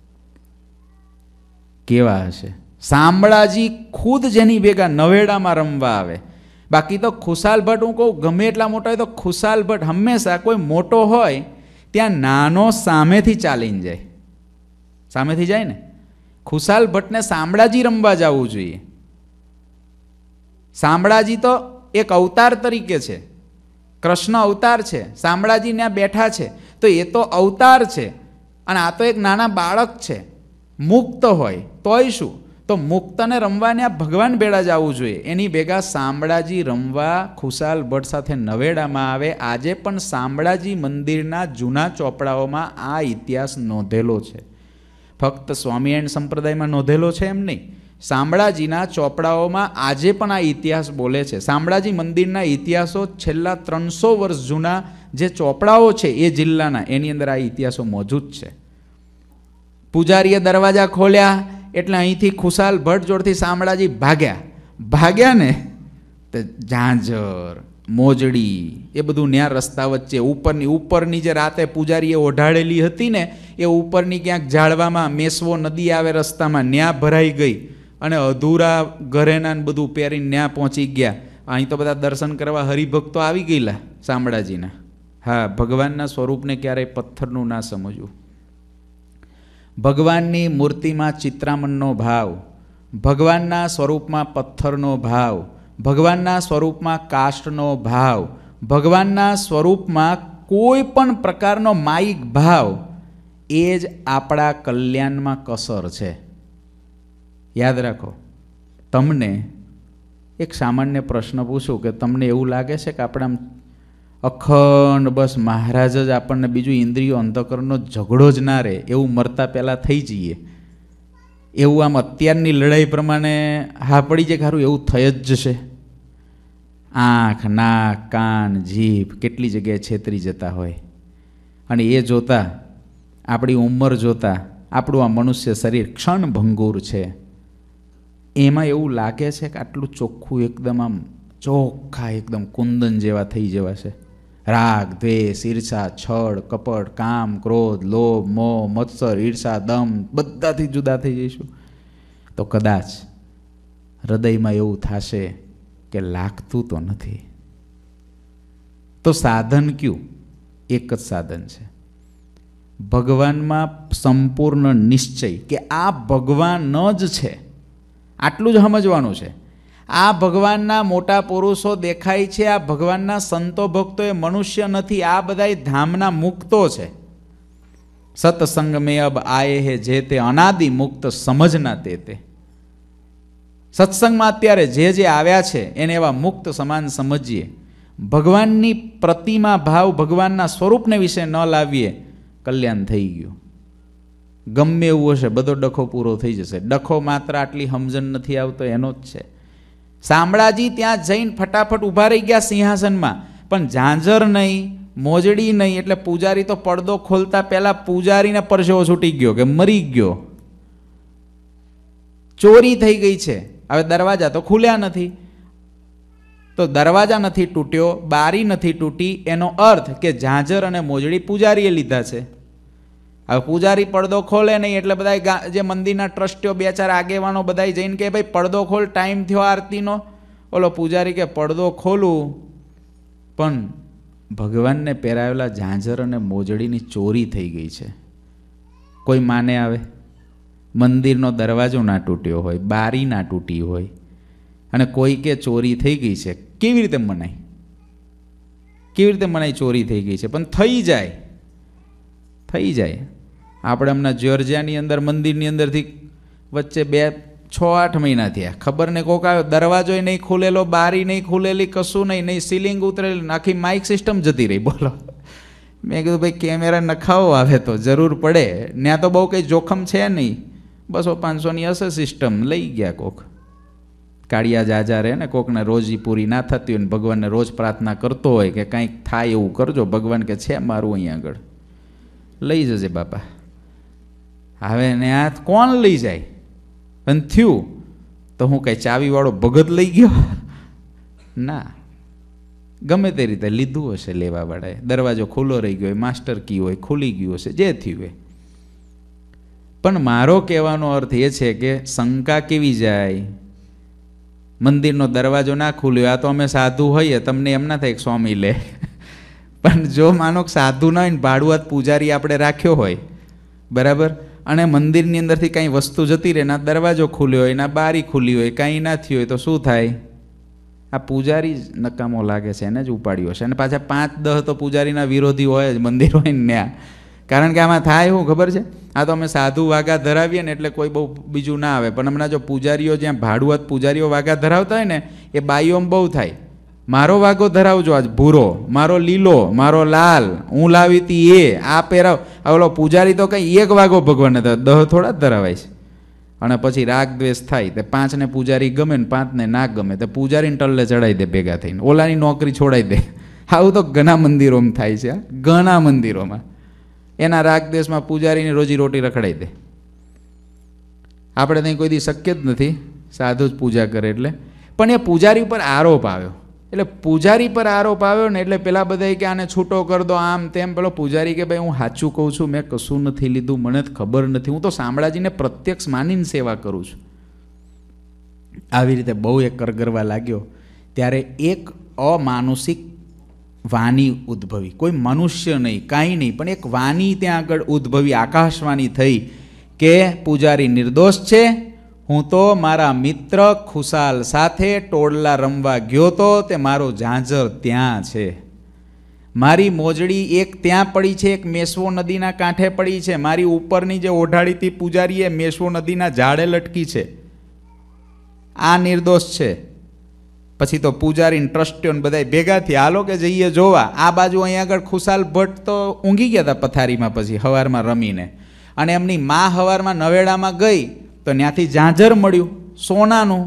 S1: કેવા હશે? શામળાજી ખુદ જેની ભેગા નવેડામાં રમવા આવે. બાકી તો ખુશાલ ભટ્ટ, હું કહું ગમે એટલા મોટા હોય તો ખુશાલ ભટ્ટ હંમેશા કોઈ મોટો હોય ત્યાં નાનો સામેથી ચાલીને જાય, સામેથી જાય ને. ખુશાલ ભટ્ટને શામળાજી રમવા જવું જોઈએ. શામળાજી તો એક અવતાર તરીકે છે, કૃષ્ણ અવતાર છે, શામળાજી ત્યાં બેઠા છે તો એ તો અવતાર છે, અને આ તો એક નાના બાળક છે. મુક્ત હોય તોય શું, તો મુક્તને રમવાને આ ભગવાન ભેળા જવું જોઈએ. એની ભેગા શામળાજી રમવા ખુશાલ ભટ્ટ સાથે નવેડામાં આવે. આજે પણ શામળાજી મંદિરના જૂના ચોપડાઓમાં આ ઇતિહાસ નોંધેલો છે. ફક્ત સ્વામિનારાયણ સંપ્રદાયમાં નોંધેલો છે એમ નહીં, શામળાજીના ચોપડાઓમાં આજે પણ આ ઇતિહાસ બોલે છે. શામળાજી મંદિરના ઇતિહાસો છેલ્લા ત્રણસો વર્ષ જૂના જે ચોપડાઓ છે એ જિલ્લાના, એની અંદર આ ઇતિહાસો મોજૂદ છે. પૂજારીએ દરવાજા ખોલ્યા એટલે અહીંથી ખુશાલ ભટ્ટ જોડથી શામળાજી ભાગ્યા. ભાગ્યા ને તો ઝાંઝર, મોજડી એ બધું ન્યા રસ્તા વચ્ચે ઉપરની ઉપરની જે રાતે પૂજારીએ ઓઢાડેલી હતી ને એ ઉપરની ક્યાંક ઝાડવામાં મેસવો નદી આવે રસ્તામાં, ન્યા ભરાઈ ગઈ અને અધૂરા ઘરેના બધું પહેરીને ન્યા પહોંચી ગયા. અહીં તો બધા દર્શન કરવા હરિભક્તો આવી ગયેલા શામળાજીના. હા, ભગવાનના સ્વરૂપને ક્યારેય પથ્થરનું ના સમજવું. ભગવાનની મૂર્તિમાં ચિત્રામણનો ભાવ, ભગવાનના સ્વરૂપમાં પથ્થરનો ભાવ, ભગવાનના સ્વરૂપમાં કાષ્ઠનો ભાવ, ભગવાનના સ્વરૂપમાં કોઈ પણ પ્રકારનો માયિક ભાવ, એ જ આપણા કલ્યાણમાં કસર છે. યાદ રાખો. તમને એક સામાન્ય પ્રશ્ન પૂછું કે તમને એવું લાગે છે કે આપણે આમ અખંડ બસ મહારાજ જ આપણને બીજું ઇન્દ્રિયો અંતઃકરણનો ઝઘડો જ ના રહે એવું મરતા પહેલાં થઈ જઈએ, એવું આમ અત્યારની લડાઈ પ્રમાણે હા પડી જાય ખરું એવું થઈ જ જશે? આંખ, નાક, કાન, જીભ કેટલી જગ્યાએ છેતરી જતા હોય, અને એ જોતા આપણી ઉંમર જોતા આપણું આ મનુષ્ય શરીર ક્ષણભંગુર છે. એમાં એવું લાગે છે કે આટલું ચોખ્ખું એકદમ આમ ચોખ્ખા એકદમ કુંદન જેવા થઈ જવા છે. રાગ, દ્વેષ, ઈર્ષા, છળ, કપટ, કામ, ક્રોધ, લોભ, મોહ, મત્સર, ઈર્ષા, દમ બધાથી જુદા થઈ જઈશું. તો કદાચ હૃદયમાં એવું થશે કે લાગતું તો નથી. તો સાધન કયું? એક જ સાધન છે, ભગવાનમાં સંપૂર્ણ નિશ્ચય કે આ ભગવાન જ છે. આટલું જ સમજવાનું છે. આ ભગવાનના મોટા પુરુષો દેખાય છે, આ ભગવાનના સંતો ભક્તો એ મનુષ્ય નથી, આ બધાય ધામના મુક્તો છે. સત્સંગ મેં અબ આયે હે જે તે અનાદિ મુક્ત સમજના તે તે. સત્સંગમાં અત્યારે જે જે આવ્યા છે એને એવા મુક્ત સમાન સમજીએ. ભગવાનની પ્રતિમા ભાવ, ભગવાનના સ્વરૂપને વિશે ન લાવીએ, કલ્યાણ થઈ ગયું. ગમે એવું હશે બધો ડખો પૂરો થઈ જશે. ડખો માત્ર આટલી સમજણ નથી આવતો એનો જ છે. શામળાજી ત્યાં જઈને ફટાફટ ઊભા રહી ગયા સિંહાસનમાં, પણ ઝાંઝર નહીં, મોજડી નહીં, એટલે પૂજારી તો પડદો ખોલતા પહેલા પૂજારીને પરસેવો છૂટી ગયો કે મરી ગયો. ચોરી થઈ ગઈ છે. હવે દરવાજા તો ખુલ્યા નથી, તો દરવાજા નથી તૂટ્યો, બારી નથી તૂટી, એનો અર્થ કે ઝાંઝર અને મોજડી પૂજારીએ લીધા છે. હવે પૂજારી પડદો ખોલે નહીં એટલે બધા જે મંદિરના ટ્રસ્ટીઓ બે ચાર આગેવાનો બધા જઈને કે ભાઈ પડદો ખોલ, ટાઈમ થયો આરતીનો. ઓલો પૂજારી કે પડદો ખોલું, પણ ભગવાનને પહેરાવેલા ઝાંઝર અને મોજડીની ચોરી થઈ ગઈ છે. કોઈ માને આવે? મંદિરનો દરવાજો ના તૂટ્યો હોય, બારી ના તૂટી હોય, અને કોઈ કે ચોરી થઈ ગઈ છે. કેવી રીતે મનાય? કેવી રીતે મનાય ચોરી થઈ ગઈ છે? પણ થઈ જાય, થઈ જાય. આપણે હમણાં જ્યોર્જિયાની અંદર મંદિરની અંદરથી વચ્ચે બે છ આઠ મહિના થયા, ખબર ને કોક આવ્યો, દરવાજો નહીં ખુલેલો, બારી નહીં ખુલેલી, કશું નહીં, નહીં સીલિંગ ઉતરેલી, આખી માઇક સિસ્ટમ જતી રહી. બોલો. મેં કીધું ભાઈ કેમેરા નખાવો આવે તો જરૂર પડે. ત્યાં તો બહુ કંઈ જોખમ છે નહીં, બસો પાંચસોની હશે સિસ્ટમ, લઈ ગયા કોક. કાળિયા જાજા રહે ને, કોકને રોજી પૂરી ના થતી હોય ને ભગવાનને રોજ પ્રાર્થના કરતો હોય કે કંઈક થાય એવું કરજો. ભગવાન કે છે મારું અહીંયા આગળ, લઈ જજે બાપા. હવે ને આ કોણ લઈ જાય? અને થયું તો હું કઈ ચાવીવાળો ભગત લઈ ગયો? ના, ગમે તે રીતે લીધું હશે લેવાવાળાએ. દરવાજો ખુલ્લો રહી ગયો હોય, માસ્ટર કી હોય, ખુલી ગયું હશે, જે થયું હોય. પણ મારો કહેવાનો અર્થ એ છે કે શંકા કેવી જાય, મંદિરનો દરવાજો ના ખુલ્યો, આ તો અમે સાધુ હોઈએ, તમને એમ ના થાય સ્વામી લે. પણ જો માનો સાધુ ના હોય ને ભાડુઆત પૂજારી આપણે રાખ્યો હોય, બરાબર, અને મંદિરની અંદરથી કાંઈ વસ્તુ જતી રહે, ના દરવાજો ખુલ્યો હોય, ના બારી ખુલ્લી હોય, કાંઈ ના થયું હોય, તો શું થાય? આ પૂજારી જ નકામો લાગે છે, એને જ ઉપાડ્યો છે. અને પાછા પાંચ દહ તો પૂજારીના વિરોધી હોય જ, મંદિર હોય ને ત્યાં. કારણ કે આમાં થાય શું ખબર છે, આ તો અમે સાધુ વાઘા ધરાવીએ ને એટલે કોઈ બહુ બીજું ના આવે. પણ હમણાં જો પૂજારીઓ જ્યાં ભાડુઆત પૂજારીઓ વાઘા ધરાવતા હોય ને એ બાઈઓમાં બહુ થાય. મારો વાઘો ધરાવજો આજ ભૂરો, મારો લીલો, મારો લાલ, હું લાવી તી એ, આ પહેરાવ. ઓલો પૂજારી તો કંઈ એક વાઘો ભગવાનને દહ થોડા જ ધરાવાય છે. અને પછી રાગ દ્વેષ થાય તે પાંચને પૂજારી ગમે ને પાંચને ના ગમે તે પૂજારીને ટલ્લે ચડાવી દે ભેગા થઈને, ઓલાની નોકરી છોડાવી દે. આવું તો ઘણા મંદિરોમાં થાય છે, ઘણા મંદિરોમાં. એના રાગ દેશમાં પૂજારીની રોજી રોટી રખડાઈ દે. આપણે ત્યાં કોઈ દી શક્ય જ નથી, સાધુ જ પૂજા કરે એટલે. પણ એ પૂજારી પર આરોપ આવ્યો, એટલે પૂજારી પર આરોપ આવ્યો ને એટલે પેલા બધા કે આને છૂટો કર દો, આમ તેમ. પેલો પૂજારી કે ભાઈ હું સાચું કહું છું, મેં કશું નથી લીધું, મને જ ખબર નથી, હું તો શામળાજીને પ્રત્યક્ષ માનીને સેવા કરું છું. આવી રીતે બહુ એક કરગરવા લાગ્યો ત્યારે એક અમાનુષિક વાણી ઉદ્ભવી. કોઈ મનુષ્ય નહીં, કાંઈ નહીં, પણ એક વાણી ત્યાં આગળ ઉદ્ભવી, આકાશવાણી થઈ કે પૂજારી નિર્દોષ છે. હું તો મારા મિત્ર ખુશાલ સાથે ટોળલા રમવા ગયો તો, તે મારો ઝાંઝર ત્યાં છે. મારી મોજડી એક ત્યાં પડી છે, એક મેશ્વો નદીના કાંઠે પડી છે. મારી ઉપરની જે ઓઢાડી હતી પૂજારી એ મેશ્વો નદીના ઝાડે લટકી છે. આ નિર્દોષ છે. પછી તો પૂજારીને ટ્રસ્ટીઓને બધા ભેગા થયા, હાલો કે જઈએ જોવા. આ બાજુ અહીંયા આગળ ખુશાલ ભટ્ટ તો ઊંઘી ગયા હતા પથારીમાં પછી હવારમાં રમીને. અને એમની મા હવારમાં નવેડામાં ગઈ તો ત્યાંથી ઝાંઝર મળ્યું, સોનાનું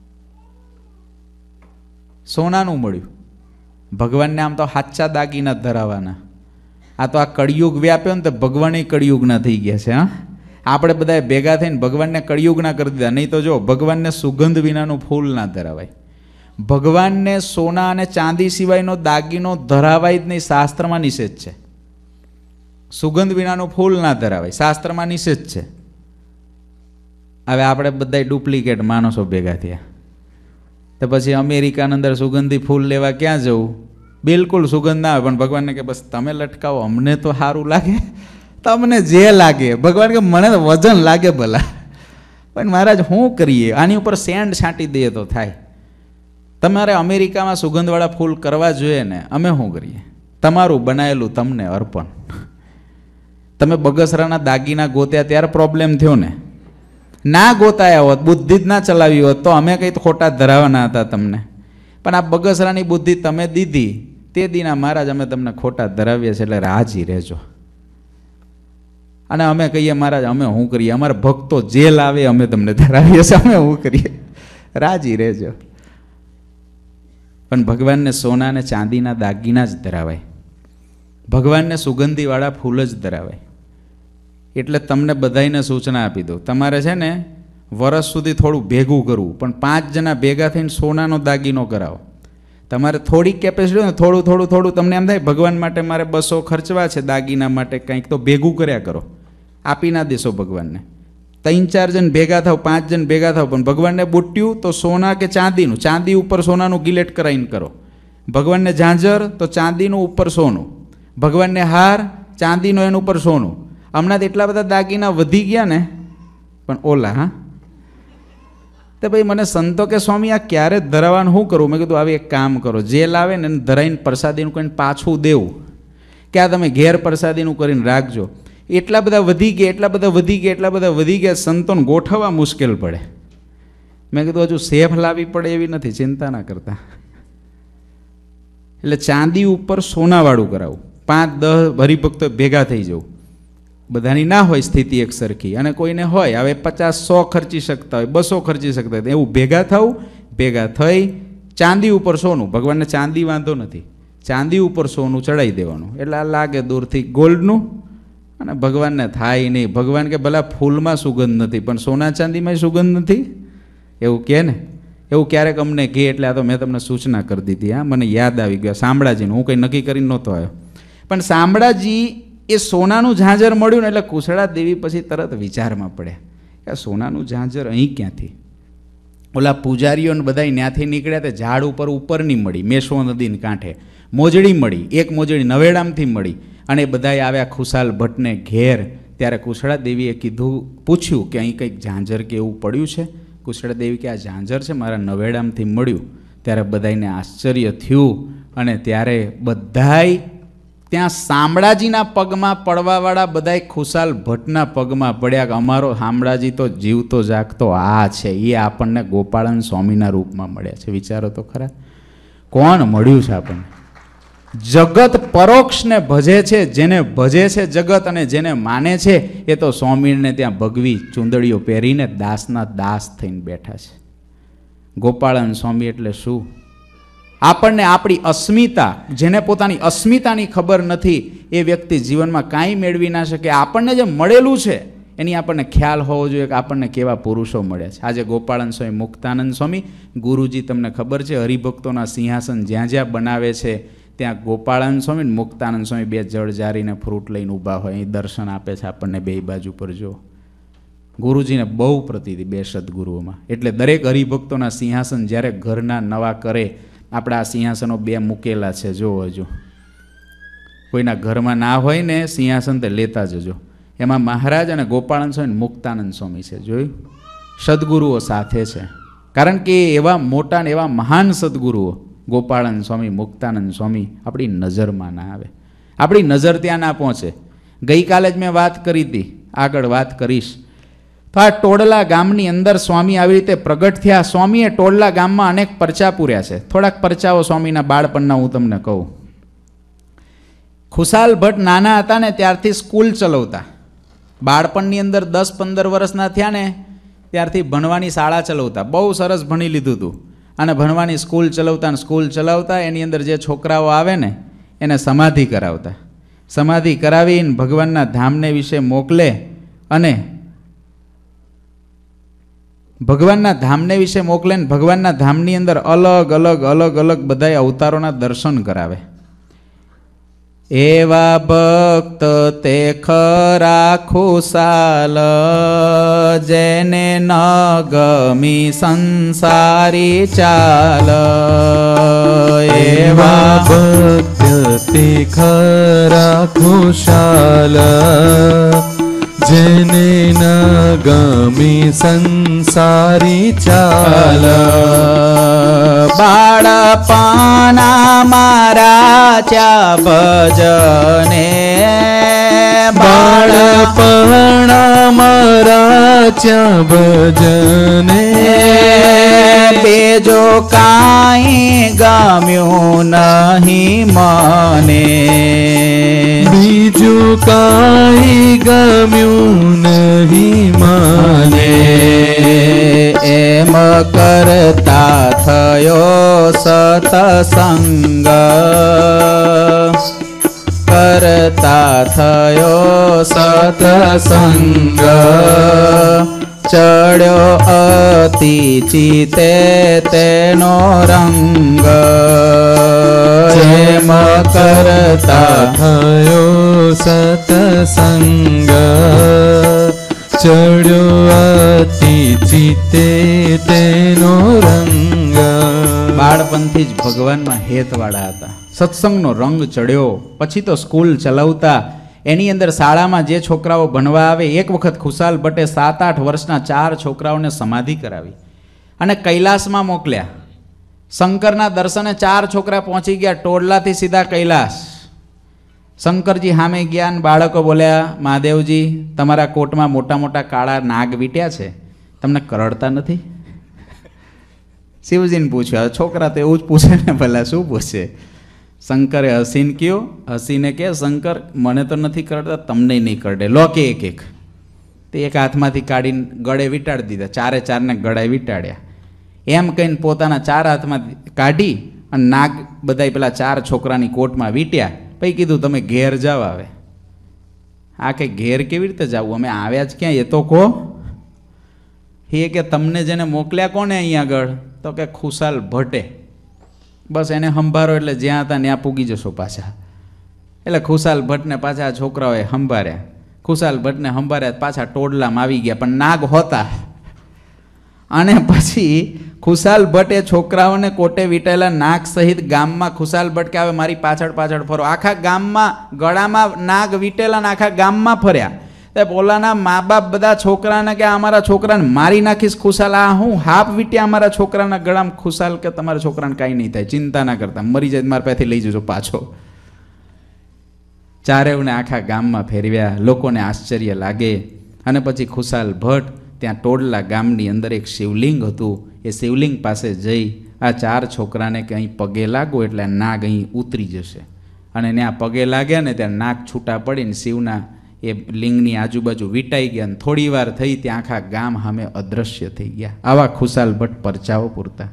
S1: સોનાનું મળ્યું. ભગવાનને આમ તો હાચા દાગીના ધરાવવાના. આ તો આ કળિયુગ વ્યાપ્યો ને તો ભગવાન કળિયુગના થઈ ગયા છે. હા, આપણે બધા ભેગા થઈને ભગવાનને કળિયુગના કરી દીધા. નહીં તો જો ભગવાનને સુગંધ વિનાનું ફૂલ ના ધરાવાય, ભગવાનને સોના અને ચાંદી સિવાયનો દાગીનો ધરાવાય જ નહીં, શાસ્ત્રમાં નિષેધ છે. સુગંધ વિનાનું ફૂલ ના ધરાવાય, શાસ્ત્રમાં નિષેધ છે. હવે આપણે બધા ડુપ્લિકેટ માણસો ભેગા થયા તો પછી અમેરિકાની અંદર સુગંધી ફૂલ લેવા ક્યાં જવું? બિલકુલ સુગંધ ના આવે, પણ ભગવાનને કે બસ તમે લટકાવો, અમને તો સારું લાગે, તમને જે લાગે. ભગવાન કે મને તો વજન લાગે ભલા, પણ મહારાજ શું કરીએ, આની ઉપર સેન્ડ છાંટી દઈએ તો થાય. તમારે અમેરિકામાં સુગંધવાળા ફૂલ કરવા જોઈએ ને, અમે શું કરીએ? તમારું બનાવેલું તમને અર્પણ. તમે બગસરાના દાગીના ગોત્યા ત્યારે પ્રોબ્લેમ થયો ને, ના ગોતાયા હોત, બુદ્ધિ જ ના ચલાવી હોત તો અમે કંઈ ખોટા ધરાવવાના હતા તમને. પણ આ બગસરાની બુદ્ધિ તમે દીધી તે દીના મહારાજ અમે તમને ખોટા ધરાવીએ છીએ, એટલે રાજી રહેજો. અને અમે કહીએ મહારાજ અમે શું કરીએ, અમારા ભક્તો જે લાવે અમે તમને ધરાવીએ છીએ, અમે શું કરીએ, રાજી રહેજો. પણ ભગવાનને સોના અને ચાંદીના દાગીના જ ધરાવાય, ભગવાનને સુગંધીવાળા ફૂલ જ ધરાવાય. એટલે તમને બધાને સૂચના આપી દો, તમારે છે ને વર્ષ સુધી થોડું ભેગું કરવું, પણ પાંચ જણા ભેગા થઈને સોનાનો દાગીનો કરાવો. તમારે થોડી કેપેસિટી હોય ને, થોડું થોડું થોડું તમને એમ થાય ભગવાન માટે મારે બસો ખર્ચવા છે દાગીના માટે, કંઈક તો ભેગું કર્યા કરો, આપી ના દેશો ભગવાનને. ત્રણ ચાર જણ ભેગા થાવ, પાંચ જણ ભેગા થાવ, પણ ભગવાનને બુટ્યું તો સોના કે ચાંદીનું, ચાંદી ઉપર સોનાનું ગિલેટ કરાવીને કરો. ભગવાનને ઝાંઝર તો ચાંદીનું ઉપર સોનું, ભગવાનને હાર ચાંદીનો એનું ઉપર સોનું. હમણાં તો એટલા બધા દાગીના વધી ગયા ને, પણ ઓલા હા તો ભાઈ મને સંતો કે સ્વામી આ ક્યારે ધરાવવાનું શું કરવું? મેં કીધું આવી એક કામ કરો, જે લાવે ને એને ધરાઈને પ્રસાદીનું કરીને પાછું દેવું, કે આ તમે ઘેર પ્રસાદીનું કરીને રાખજો. એટલા બધા વધી ગયા, એટલા બધા વધી ગયા, એટલા બધા વધી ગયા, સંતોને ગોઠવવા મુશ્કેલ પડે. મેં કીધું હજુ સેફ લાવવી પડે એવી નથી, ચિંતા ના કરતા. એટલે ચાંદી ઉપર સોનાવાળું કરાવું, પાંચ દસ હરિભક્તો ભેગા થઈ જવું. બધાની ના હોય સ્થિતિ એક સરખી, અને કોઈને હોય હવે પચાસ સો ખર્ચી શકતા હોય, બસો ખર્ચી શકતા હોય, એવું ભેગા થવું. ભેગા થઈ ચાંદી ઉપર સોનું, ભગવાનને ચાંદી વાંધો નથી, ચાંદી ઉપર સોનું ચડાવી દેવાનું, એટલે આ લાગે દૂરથી ગોલ્ડનું, અને ભગવાનને થાય નહીં. ભગવાન કે ભલા ફૂલમાં સુગંધ નથી, પણ સોના ચાંદીમાં સુગંધ નથી, એવું કહે ને. એવું ક્યારેક અમને કહે, એટલે આ તો મેં તમને સૂચના કરી દીધી. હા, મને યાદ આવી ગયો શામળાજીનું, હું કંઈ નક્કી કરીને નહોતો આવ્યો. પણ શામળાજી એ સોનાનું ઝાંઝર મળ્યું ને એટલે કુશળા દેવી પછી તરત વિચારમાં પડ્યા કે આ સોનાનું ઝાંઝર અહીં ક્યાંથી? ઓલા પૂજારીઓને બધા ત્યાંથી નીકળ્યા તે ઝાડ ઉપર ઉપરની મળી, મેશ્વો નદીને કાંઠે મોજડી મળી, એક મોજડી નવેડામથી મળી, અને એ બધાએ આવ્યા ખુશાલ ભટ્ટને ઘેર. ત્યારે કુશળા દેવીએ કીધું, પૂછ્યું કે અહીં કંઈક ઝાંઝર કે એવું પડ્યું છે? કુશળા દેવી કે આ ઝાંઝર છે મારા નવેડામથી મળ્યું. ત્યારે બધાને આશ્ચર્ય થયું અને ત્યારે બધાય ત્યાં શામળાજીના પગમાં પડવાવાળા બધાય ખુશાલ ભટ્ટના પગમાં પડ્યા કે અમારો શામળાજી તો જીવતો જાગતો આ છે, એ આપણને ગોપાળન સ્વામીના રૂપમાં મળ્યા છે. વિચારો તો ખરા, કોણ મળ્યું છે આપણને? જગત પરોક્ષને ભજે છે, જેને ભજે છે જગત અને જેને માને છે એ તો સ્વામીને ત્યાં ભગવી ચૂંદડીઓ પહેરીને દાસના દાસ થઈને બેઠા છે. ગોપાળન સ્વામી એટલે શું? આપણને આપણી અસ્મિતા, જેને પોતાની અસ્મિતાની ખબર નથી એ વ્યક્તિ જીવનમાં કાંઈ મેળવી ના શકે. આપણને જે મળેલું છે એની આપણને ખ્યાલ હોવો જોઈએ કે આપણને કેવા પુરુષો મળ્યા છે. આજે ગોપાળન સ્વામી, મુક્તાનંદ સ્વામી, ગુરુજી તમને ખબર છે હરિભક્તોના સિંહાસન જ્યાં જ્યાં બનાવે છે ત્યાં ગોપાળન સ્વામી ને મુક્તાનંદ સ્વામી બે જળ જારીને ફ્રૂટ લઈને ઊભા હોય, અહીં દર્શન આપે છે આપણને બે બાજુ પર. જો ગુરુજીને બહુ પ્રતિથી બે સદગુરુઓમાં. એટલે દરેક હરિભક્તોના સિંહાસન જ્યારે ઘરના નવા કરે, આપણા આ સિંહાસનો બે મૂકેલા છે. જો હજુ કોઈના ઘરમાં ના હોય ને સિંહાસન તે લેતા જજો. એમાં મહારાજ અને ગોપાળન સ્વામી, મુક્તાનંદ સ્વામી છે. જોયું, સદગુરુઓ સાથે છે. કારણ કે એવા મોટા ને એવા મહાન સદગુરુઓ ગોપાળન સ્વામી, મુક્તાનંદ સ્વામી આપણી નજરમાં ના આવે, આપણી નજર ત્યાં ના પહોંચે. ગઈકાલે જ મેં વાત કરી હતી, આગળ વાત કરીશ. તો આ ટોડલા ગામની અંદર સ્વામી આવી રીતે પ્રગટ થયા. સ્વામીએ ટોડલા ગામમાં અનેક પરચા પૂર્યા છે. થોડાક પરચાઓ સ્વામીના બાળપણના હું તમને કહું. ખુશાલ ભટ્ટ નાના હતા ને ત્યારથી સ્કૂલ ચલાવતા. બાળપણની અંદર દસ પંદર વર્ષના થયા ને ત્યારથી ભણવાની શાળા ચલાવતા. બહુ સરસ ભણી લીધું હતું અને ભણવાની સ્કૂલ ચલાવતા ને સ્કૂલ ચલાવતા એની અંદર જે છોકરાઓ આવે ને એને સમાધિ કરાવતા. સમાધિ કરાવીને ભગવાનના ધામને વિશે મોકલે અને ભગવાનના ધામને વિશે મોકલે ને ભગવાનના ધામની અંદર અલગ અલગ અલગ અલગ બધા અવતારોના દર્શન કરાવે. એવા ભક્ત તે ખરા ખુશાલ, જેને ન ગમી સંસારી ચાલ.
S2: એવા ભક્ત તે ખરા ખુશાલ, જેને ન ગમી સંસારી ચાલ.
S1: બાળપણા મારા ચા ભજને,
S2: બાળપણા મારા ચા ભજને,
S1: બેજો કાંઈ ગમ્યું નહીં મને,
S2: બીજું કાંઈ ગમ્યું નહીં મને.
S1: એમ કરતા થયો સતસંગ, કરતા થયો સતસંગ, ચડ્યો અતિ ચિતે તેનો રંગ. એમ કરતા
S2: થયો સતસંગ, ચડ્યો અતિ ચિતે તેનો રંગ.
S1: બાળપણથી જ ભગવાનમાં હેતવાળા હતા. સત્સંગનો રંગ ચડ્યો. પછી તો સ્કૂલ ચલાવતા. એની અંદર શાળામાં જે છોકરાઓ ભણવા આવે, એક વખત ખુશાલ ભટ્ટે સાત આઠ વર્ષના ચાર છોકરાઓને સમાધિ કરાવી અને કૈલાસમાં મોકલ્યા. શંકરના દર્શને ચાર છોકરા પહોંચી ગયા ટોડલાથી સીધા કૈલાસ. શંકરજી સામે ગયા ને બાળકો બોલ્યા, મહાદેવજી તમારા કોટમાં મોટા મોટા કાળા નાગ વીટ્યા છે, તમને કરડતા નથી? શિવજીને પૂછ્યું. છોકરા તો એવું જ પૂછે ને, ભલા શું પૂછે? શંકરે હસીને કયો, હસીને કે શંકર મને તો નથી કરડતા, તમને નહીં કરડે, લો કે એક એક. તે એક હાથમાંથી કાઢીને ગળે વીંટાડી દીધા. ચારે ચારને ગળે વીંટાડ્યા. એમ કહીને પોતાના ચાર હાથમાંથી કાઢી અને નાગ બધા પેલા ચાર છોકરાની કોટમાં વીંટ્યા. પછી કીધું તમે ઘેર જાવ. આવે આ કે ઘેર કેવી રીતે જાવું, અમે આવ્યા જ ક્યાં એ તો કહો. એ કે તમને જેને મોકલ્યા કોને અહીંયા આગળ? તો કે ખુશાલ ભટ્ટે. બસ એને સંભારો એટલે જ્યાં હતા ત્યાં પૂગી જશો પાછા. એટલે ખુશાલ ભટ્ટને પાછા છોકરાઓએ સંભાર્યા. ખુશાલ ભટ્ટને સંભાર્યા, પાછા ટોડલામાં આવી ગયા, પણ નાગ હોતા. અને પછી ખુશાલ ભટ્ટે છોકરાઓને કોટે વીટેલા નાગ સહિત ગામમાં ખુશાલ ભટ્ટ કે આવે મારી પાછળ પાછળ ફરો. આખા ગામમાં ગળામાં નાગ વીટેલા ને આખા ગામમાં ફર્યા. તે પોલાના મા બાપ બધા છોકરાને કે અમારા છોકરાને મારી નાખીશ ખુશાલ, આ હું હાફ વીટ્યા અમારા છોકરાના ગળામાં ખુશાલ કે તમારા છોકરાને કાંઈ નહીં થાય, ચિંતા ના કરતા, મરી જાય મારા પાસેથી લઈ જજો પાછો. ચારેવને આખા ગામમાં ફેરવ્યા, લોકોને આશ્ચર્ય લાગે. અને પછી ખુશાલ ભટ્ટ ત્યાં ટોડલા ગામની અંદર એક શિવલિંગ હતું, એ શિવલિંગ પાસે જઈ આ ચાર છોકરાને કંઈ પગે લાગો એટલે નાગ અહીં ઉતરી જશે. અને ત્યાં પગે લાગ્યા ને ત્યાં નાગ છૂટા પડીને શિવના એ લિંગની આજુબાજુ વીંટાઈ ગયા અને થોડી વાર થઈ ત્યાં આખા ગામ સામે અદૃશ્ય થઈ ગયા. આવા ખુશાલ ભટ્ટ પરચાઓ પૂરતા.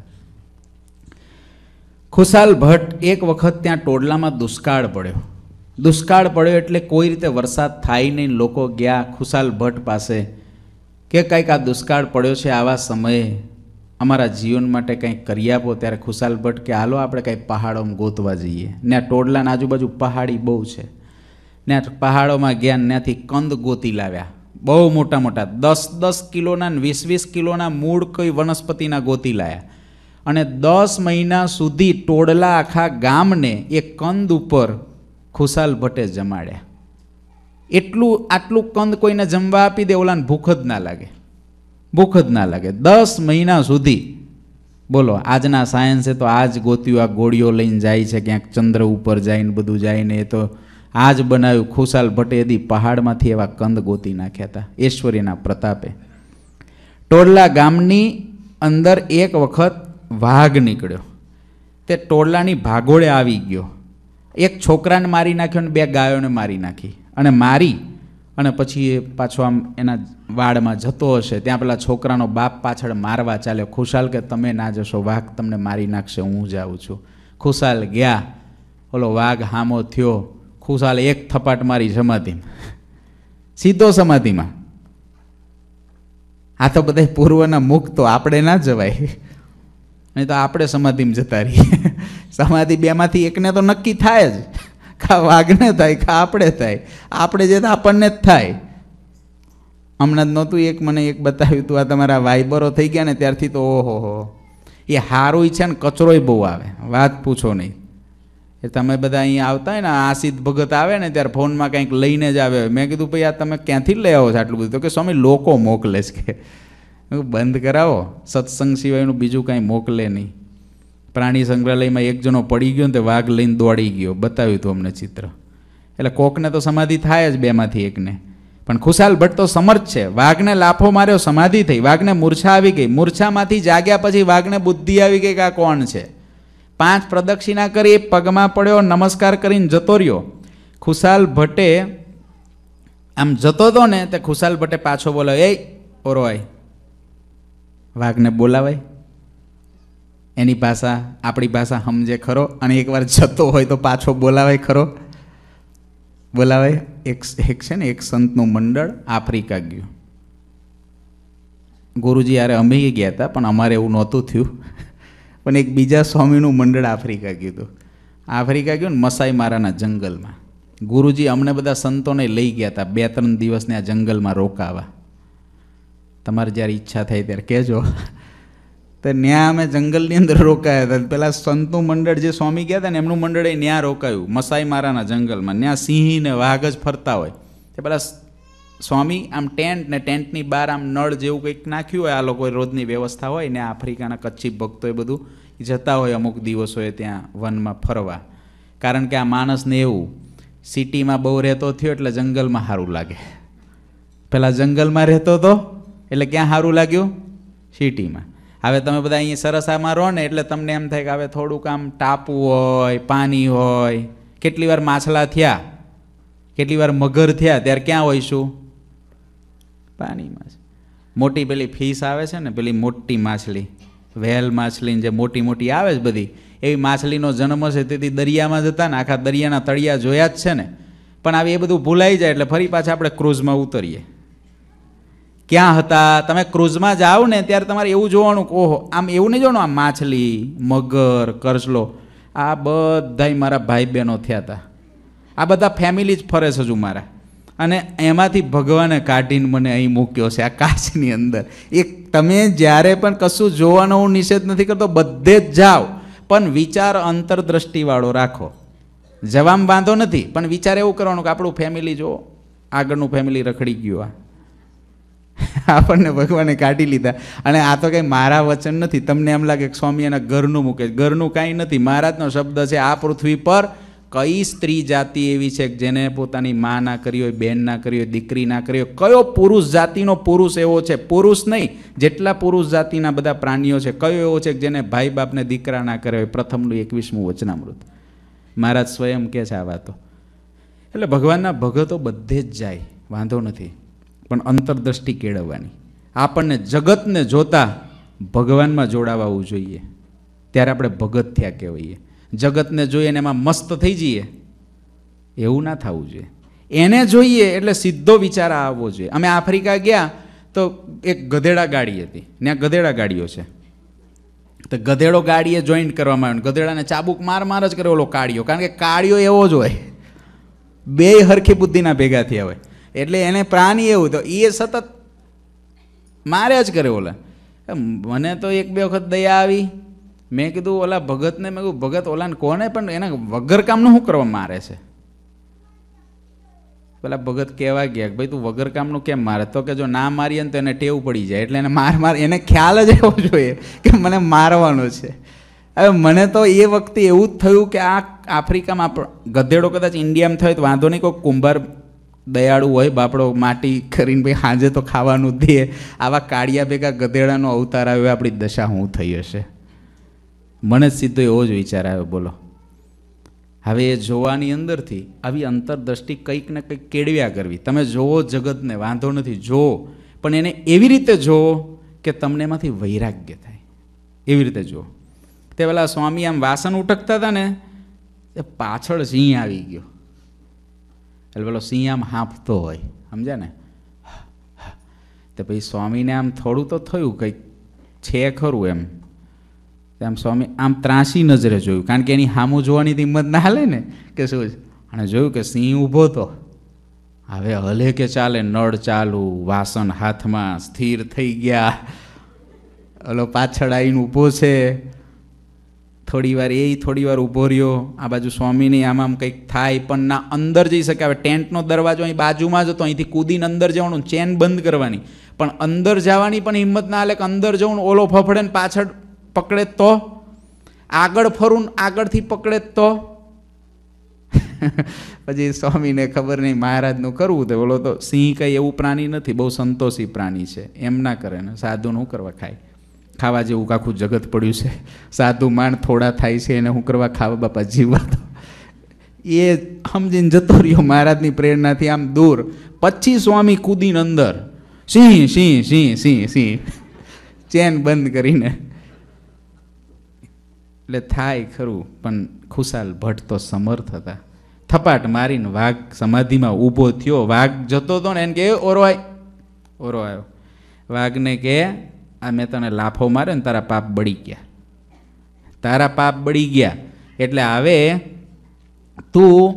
S1: ખુશાલ ભટ્ટ એક વખત ત્યાં ટોડલામાં દુષ્કાળ પડ્યો. દુષ્કાળ પડ્યો એટલે કોઈ રીતે વરસાદ થાય નહીં. લોકો ગયા ખુશાલ ભટ્ટ પાસે કે કંઈક આ દુષ્કાળ પડ્યો છે, આવા સમયે અમારા જીવન માટે કંઈક કરી આપો. ત્યારે ખુશાલ ભટ્ટ કે હાલો આપણે કંઈક પહાડોમાં ગોતવા જઈએ. ને આ ટોડલાના આજુબાજુ પહાડી બહુ છે. ને પહાડોમાં ગયા, ત્યાંથી કંદ ગોતી લાવ્યા, બહુ મોટા મોટા દસ દસ કિલોના વીસ વીસ કિલોના મૂળ કઈ વનસ્પતિના ગોતી લાવ્યા. અને દસ મહિના સુધી ટોડલા આખા ગામને એ કંદ ઉપર ખુશાલ ભટ્ટે જમાડ્યા. એટલું આટલું કંદ કોઈને જમવા આપી દે, ઓલાને ભૂખ જ ના લાગે, ભૂખ જ ના લાગે દસ મહિના સુધી. બોલો, આજના સાયન્સે તો આજ ગોત્યું, આ ગોળીઓ લઈને જાય છે, ક્યાંક ચંદ્ર ઉપર જાય ને બધું જાય ને, એ તો આજ બનાવ્યું. ખુશાલ ભટ્ટે એદી પહાડમાંથી એવા કંદ ગોતી નાખ્યા હતા ઐશ્વર્યના પ્રતાપે. ટોડલા ગામની અંદર એક વખત વાઘ નીકળ્યો, તે ટોડલાની ભાગોળે આવી ગયો. એક છોકરાને મારી નાખ્યો ને બે ગાયોને મારી નાખી, અને મારી અને પછી એ પાછો આમ એના વાડમાં જતો હશે, ત્યાં પેલા છોકરાનો બાપ પાછળ મારવા ચાલ્યો. ખુશાલ કે તમે ના જશો, વાઘ તમને મારી નાખશે, હું જાઉં છું. ખુશાલ ગયા, ઓલો વાઘ હામો થયો. ખુશાલ એક થપાટ મારી સમાધિમાં, સીધો સમાધિમાં. આ તો બધા પૂર્વના મુખ, તો આપણે ના જવાય, નહીં તો આપણે સમાધિમાં જતા રહીએ. સમાધિ બેમાંથી એકને તો નક્કી થાય જ, કા વાઘને થાય કા આપણે થાય. આપણે જે આપણને જ થાય. હમણાં જ નહોતું એક મને એક બતાવ્યું હતું, આ તમારા વાઇબરો થઈ ગયા ને ત્યારથી તો ઓહો હો, એ હારું છે ને કચરોય બહુ આવે, વાત પૂછો નહીં. એ તમે બધા અહીંયા આવતા હોય ને, આસિદ ભગત આવે ને ત્યારે ફોનમાં કંઈક લઈને જ આવે. મેં કીધું ભાઈ આ તમે ક્યાંથી લઈ આવો છો આટલું બધું? તો કે સ્વામી લોકો મોકલે છે કે. બંધ કરાવો, સત્સંગ સિવાયનું બીજું કાંઈ મોકલે નહીં. પ્રાણી સંગ્રહાલયમાં એક જણો પડી ગયો ને તે વાઘ લઈને દોડી ગયો, બતાવ્યું હતું અમને ચિત્ર. એટલે કોકને તો સમાધિ થાય જ બેમાંથી એકને. પણ ખુશાલ ભટ્ટ તો સમર્થ છે. વાઘને લાફો માર્યો, સમાધિ થઈ. વાઘને મૂર્છા આવી ગઈ. મૂર્છામાંથી જાગ્યા પછી વાઘને બુદ્ધિ આવી ગઈ કે આ કોણ છે. પાંચ પ્રદક્ષિણા કરી, પગમાં પડ્યો, નમસ્કાર કરીને જતો રહ્યો. ખુશાલ ભટ્ટે આમ જતો હતો ને તે ખુશાલ ભટ્ટે પાછો બોલાવ્યો, એ ઓરોય, વાઘને બોલાવાય. એની ભાષા આપણી ભાષા સમજે ખરો, અને એકવાર જતો હોય તો પાછો બોલાવાય ખરો? બોલાવાય. એક એક છે ને એક સંતનું મંડળ આફ્રિકા ગયું. ગુરુજી યારે અમે ગયા હતા, પણ અમારે એવું નહોતું થયું. પણ એક બીજા સ્વામીનું મંડળ આફ્રિકા ગયું હતું. આફ્રિકા ગયું ને મસાઈ મારાના જંગલમાં. ગુરુજી અમને બધા સંતોને લઈ ગયા હતા બે ત્રણ દિવસને આ જંગલમાં રોકાવા. તમારે જ્યારે ઈચ્છા થાય ત્યારે કહેજો. તો ત્યાં અમે જંગલની અંદર રોકાયા હતા. પેલા સંતનું મંડળ જે સ્વામી ગયા હતા ને એમનું મંડળ એ ત્યાં રોકાયું મસાઈ મારાના જંગલમાં. ત્યાં સિંહ ને વાઘ જ ફરતા હોય. તે પેલા સ્વામી આમ ટેન્ટ ને ટેન્ટની બહાર આમ નળ જેવું કંઈક નાખ્યું હોય, આ લોકો રોજની વ્યવસ્થા હોય ને આફ્રિકાના કચ્છી ભક્તો એ બધું જતા હોય અમુક દિવસોએ ત્યાં વનમાં ફરવા. કારણ કે આ માણસને એવું સિટીમાં બહુ રહેતો થયો એટલે જંગલમાં સારું લાગે. પેલા જંગલમાં રહેતો હતો એટલે ક્યાં સારું લાગ્યું? સિટીમાં. હવે તમે બધા અહીંયા સરસામાં રહો ને એટલે તમને એમ થાય કે હવે થોડુંક આમ ટાપુ હોય, પાણી હોય. કેટલી વાર માછલા થયા, કેટલી વાર મગર થયા, ત્યારે ક્યાં હોઈશું? પાણીમાં. મોટી પેલી ફિશ આવે છે ને, પેલી મોટી માછલી, વ્હેલ માછલી જે મોટી મોટી આવે છે બધી, એવી માછલીનો જન્મ છે તેથી દરિયામાં જતા ને આખા દરિયાના તળિયા જોયા જ છે ને. પણ આવી એ બધું ભૂલાઈ જાય એટલે ફરી પાછા આપણે ક્રૂઝમાં ઉતરીએ. ક્યાં હતા? તમે ક્રૂઝમાં જાઓ ને ત્યારે તમારે એવું જોવાનું કે ઓહો, આમ એવું નહીં જોવાનું આમ માછલી, મગર, કરસલો, આ બધાય મારા ભાઈ બહેનો થયા હતા. આ બધા ફેમિલી જ ફરે છે હજુ મારા. અને એમાંથી ભગવાને કાઢીને મને અહીં મૂક્યો છે આ કાચની અંદર. એક તમે જ્યારે પણ કશું જોવાનો હું નિષેધ નથી કરતો, બધે જ જાઓ, પણ વિચાર અંતરદ્રષ્ટિવાળો રાખો. જવામાં વાંધો નથી, પણ વિચાર એવું કરવાનું કે આપણું ફેમિલી જુઓ, આગળનું ફેમિલી રખડી ગયું. આ આપણને ભગવાને કાઢી લીધા. અને આ તો કંઈ મારા વચન નથી. તમને એમ લાગે કે સ્વામી એના ઘરનું મૂકે, ઘરનું કાંઈ નથી. મહારાજનો શબ્દ છે. આ પૃથ્વી પર કઈ સ્ત્રી જાતિ એવી છે કે જેને પોતાની મા ના કરી હોય, બેન ના કરી હોય, દીકરી ના કરી હોય? કયો પુરુષ જાતિનો પુરુષ એવો છે? પુરુષ નહીં, જેટલા પુરુષ જાતિના બધા પ્રાણીઓ છે, કયો એવો છે કે જેને ભાઈ બાપને દીકરા ના કરે હોય? પ્રથમનું એકવીસમું વચનામૃત મહારાજ સ્વયં કહે છે આ વાતો. એટલે ભગવાનના ભગતો બધે જ જાય, વાંધો નથી, પણ અંતરદ્રષ્ટિ કેળવવાની. આપણને જગતને જોતા ભગવાનમાં જોડાવવું જોઈએ, ત્યારે આપણે ભગત થયા કહેવાઈએ. જગતને જોઈએ ને એમાં મસ્ત થઈ જઈએ, એવું ના થવું જોઈએ. એને જોઈએ એટલે સીધો વિચાર આવવો જોઈએ. અમે આફ્રિકા ગયા તો એક ગધેડા ગાડી હતી, ત્યાં ગધેડા ગાડીઓ છે. તો ગધેડો ગાડીએ જોઈન્ટ કરવામાં આવ્યો, ગધેડાને ચાબુક માર માર જ કરે ઓલો કાળિયો, કારણ કે કાળિયો એવો જ હોય, બે હરખી બુદ્ધિના ભેગા થયા હોય, એટલે એને પ્રાણી એવું, તો એ સતત મારે જ કરે ઓલા. મને તો એક બે વખત દયા આવી. મેં કીધું ઓલા ભગતને, મેં કીધું ભગત ઓલાને કોને પણ એના વગર કામનું શું કરવા મારે છે? પેલા ભગત કહેવા ગયા કે ભાઈ તું વગર કામનું કેમ મારે? તો કે જો ના મારીએ ને તો એને ટેવ પડી જાય, એટલે એને માર માર એને ખ્યાલ જ એવો જોઈએ કે મને મારવાનો છે. હવે મને તો એ વખતે એવું જ થયું કે આ આફ્રિકામાં ગધેડો કદાચ ઇન્ડિયામાં થયો તો વાંધો નહીં, કોઈ કુંભાર દયાળુ હોય બાપડો માટી કરીને ભાઈ સાંજે તો ખાવાનું દે. આવા કાળિયા ભેગા ગધેડાનો અવતાર આવ્યો, આપણી દશા શું થઈ હશે? મને જ સીધો એવો જ વિચાર આવ્યો. બોલો, હવે એ જોવાની અંદરથી આવી અંતરદ્રષ્ટિ કંઈક ને કંઈક કેળવ્યા કરવી. તમે જોવો જગતને, વાંધો નથી, જોવો, પણ એને એવી રીતે જોવો કે તમને એમાંથી વૈરાગ્ય થાય, એવી રીતે જુઓ. તે પેલા સ્વામી આમ વાસણ ઉટકતા હતા ને, એ પાછળ સિંહ આવી ગયો. એટલે પેલો સિંહ આમ હાંફતો હોય, સમજ્યા ને? તો પછી સ્વામીને આમ થોડું તો થયું કંઈક છે ખરું એમ. આમ સ્વામી આમ ત્રાસી નજરે જોયું, કારણ કે એની સામું જોવાની હિંમત ના હાલે ને કે શું. અને જોયું કે સિંહ ઊભો તો, હવે હલે કે ચાલે, નળ ચાલુ, વાસણ હાથમાં, સ્થિર થઈ ગયા. ઓલો પાછળ આવીને ઊભો છે. થોડી વાર એ થોડી વાર ઊભો રહ્યો. આ બાજુ સ્વામીની આમ આમ કંઈક થાય, પણ ના અંદર જઈ શકે. હવે ટેન્ટનો દરવાજો અહીં બાજુમાં જ હતો, અહીંથી કૂદીને અંદર જવાનું, ચેન બંધ કરવાની, પણ અંદર જવાની પણ હિંમત ના હાલે કે અંદર જવું, ઓલો ફફડે ને પાછળ પકડે તો, આગળ ફરું આગળથી પકડે તો. પછી સ્વામીને ખબર નહીં મહારાજનું કરવું તો બોલો તો સિંહ કંઈ એવું પ્રાણી નથી, બહુ સંતોષી પ્રાણી છે, એમ ના કરે ને. સાધુને શું કરવા ખાય? ખાવા જેવું આખું જગત પડ્યું છે. સાધુ માંડ થોડા થાય છે, એને શું કરવા ખાવા બાપા જીવવા? તો એ સમજીને જતો રહ્યો મહારાજની પ્રેરણાથી આમ દૂર. પછી સ્વામી કૂદીને અંદર, સિંહ સિંહ સિંહ સિંહ સિંહ, ચેન બંધ કરીને. એટલે થાય ખરું, પણ ખુશાલ ભટ્ટ તો સમર્થ હતા. થપાટ મારીને વાઘ સમાધિમાં ઊભો થયો. વાઘ જતો હતો ને એને કે ઓરો આય, ઓરો આવ્યો. વાઘને કે આ મેં તને લાફો માર્યો ને તારા પાપ બળી ગયા, તારા પાપ બળી ગયા. એટલે હવે તું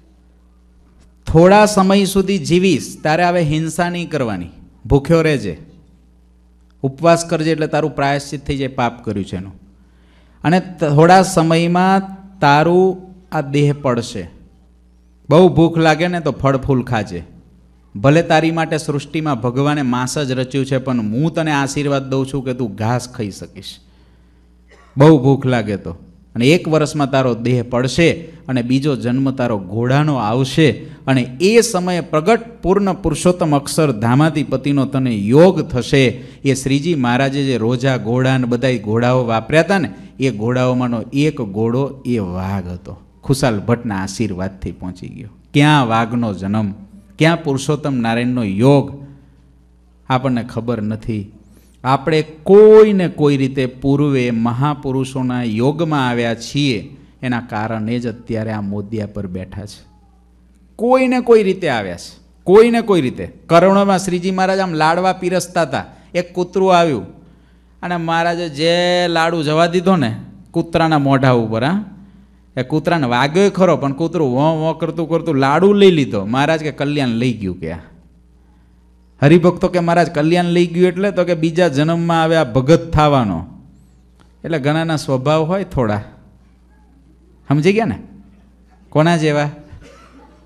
S1: થોડા સમય સુધી જીવીશ, તારે હવે હિંસા નહીં કરવાની, ભૂખ્યો રહેજે, ઉપવાસ કરજે, એટલે તારું પ્રાયશ્ચિત થઈ જાય પાપ કર્યું છે એનું. અને થોડા સમયમાં તારું આ દેહ પડશે. બહુ ભૂખ લાગે ને તો ફળ ફૂલ ખાજે. ભલે તારી માટે સૃષ્ટિમાં ભગવાને માંસ જ રચ્યું છે, પણ હું તને આશીર્વાદ દઉં છું કે તું ઘાસ ખાઈ શકીશ, બહુ ભૂખ લાગે તો. અને એક વર્ષમાં તારો દેહ પડશે અને બીજો જન્મ તારો ઘોડાનો આવશે, અને એ સમયે પ્રગટ પૂર્ણ પુરુષોત્તમ અક્ષર ધામાધિપતિનો તને યોગ થશે. એ શ્રીજી મહારાજે જે રોજા ઘોડા ને બધા ઘોડાઓ વાપર્યા હતા ને, એ ઘોડાઓમાંનો એક ઘોડો એ વાઘ હતો. ખુશાલ ભટ્ટના આશીર્વાદથી પહોંચી ગયો. ક્યાં વાઘનો જન્મ, ક્યાં પુરુષોત્તમ નારાયણનો યોગ, આપણને ખબર નથી. આપણે કોઈને કોઈ રીતે પૂર્વે મહાપુરુષોના યોગમાં આવ્યા છીએ, એના કારણે જ અત્યારે આ મોદિયા પર બેઠા છે. કોઈને કોઈ રીતે આવ્યા છે, કોઈને કોઈ રીતે. કરુણામાં શ્રીજી મહારાજ આમ લાડવા પીરસતા હતા, એક કૂતરું આવ્યું અને મહારાજે જે લાડુ જવા દીધો ને કૂતરાના મોઢા ઉપર, હા, એ કૂતરાને વાગ્યો ખરો, પણ કૂતરું વો વો કરતું કરતું લાડુ લઈ લીધો. મહારાજ કે કલ્યાણ લઈ ગયું. કે હરિભક્તો કે મહારાજ કલ્યાણ લઈ ગયું એટલે તો કે બીજા જન્મમાં આવે આ ભગત થવાનો. એટલે ઘણાના સ્વભાવ હોય થોડા, સમજી ગયા ને? કોના જેવા?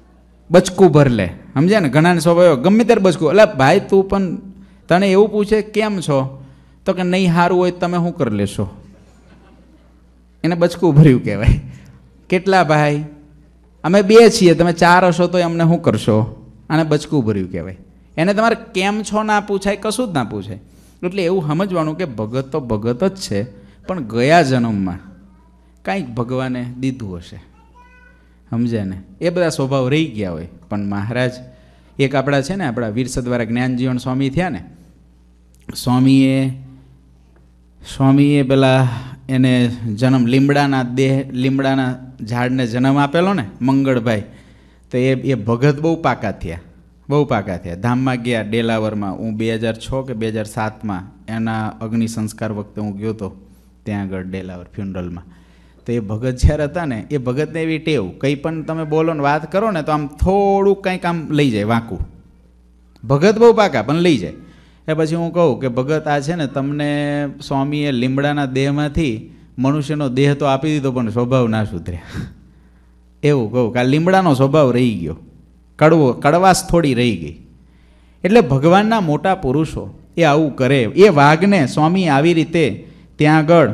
S1: બચકું ભર લે, સમજ્યા ને? ઘણાને સ્વભાવ ગમે ત્યારે બચકું. એટલે ભાઈ તું પણ તને એવું પૂછે કેમ છો, તો કે નહીં સારું હોય તમે શું કરી લેશો, એને બચકું ભર્યું કહેવાય. કેટલા ભાઈ? અમે બે છીએ, તમે ચાર હશો તો અમને શું કરશો, આને બચકું ભર્યું કહેવાય. એને તમારે કેમ છો ના પૂછાય, કશું જ ના પૂછાય. એટલે એવું સમજવાનું કે ભગત તો ભગત જ છે, પણ ગયા જન્મમાં કાંઈક ભગવાને દીધું હશે, સમજે ને? એ બધા સ્વભાવ રહી ગયા હોય. પણ મહારાજ એક આપણા છે ને, આપણા વીર સદવારા જ્ઞાનજીવન સ્વામી થયા ને, સ્વામીએ સ્વામીએ પેલા એને જન્મ લીમડાના દેહ લીમડાના ઝાડને જન્મ આપેલો ને મંગળભાઈ, તો એ એ ભગત બહુ પાકા થયા, બહુ પાકા થયા. ધામમાં ગયા ડેલાવરમાં. હું બે હજાર છ કે બે હજાર સાતમાં એના અગ્નિ સંસ્કાર વખતે હું ગયો હતો ત્યાં આગળ ડેલાવર ફ્યુનરલમાં. તો એ ભગત જ્યારે હતા ને, એ ભગતને એવી ટેવ, કંઈ પણ તમે બોલો ને વાત કરો ને તો આમ થોડુંક કંઈક આમ લઈ જાય વાંકું. ભગત બહુ પાકા પણ લઈ જાય. એ પછી હું કહું કે ભગત આ છે ને, તમને સ્વામીએ લીમડાના દેહમાંથી મનુષ્યનો દેહ તો આપી દીધો પણ સ્વભાવ ના સુધર્યા. એવું કહું કે આ લીમડાનો સ્વભાવ રહી ગયો, કડવો કડવાશ થોડી રહી ગઈ. એટલે ભગવાનના મોટા પુરુષો એ આવું કરે. એ વાઘને સ્વામી આવી રીતે ત્યાં આગળ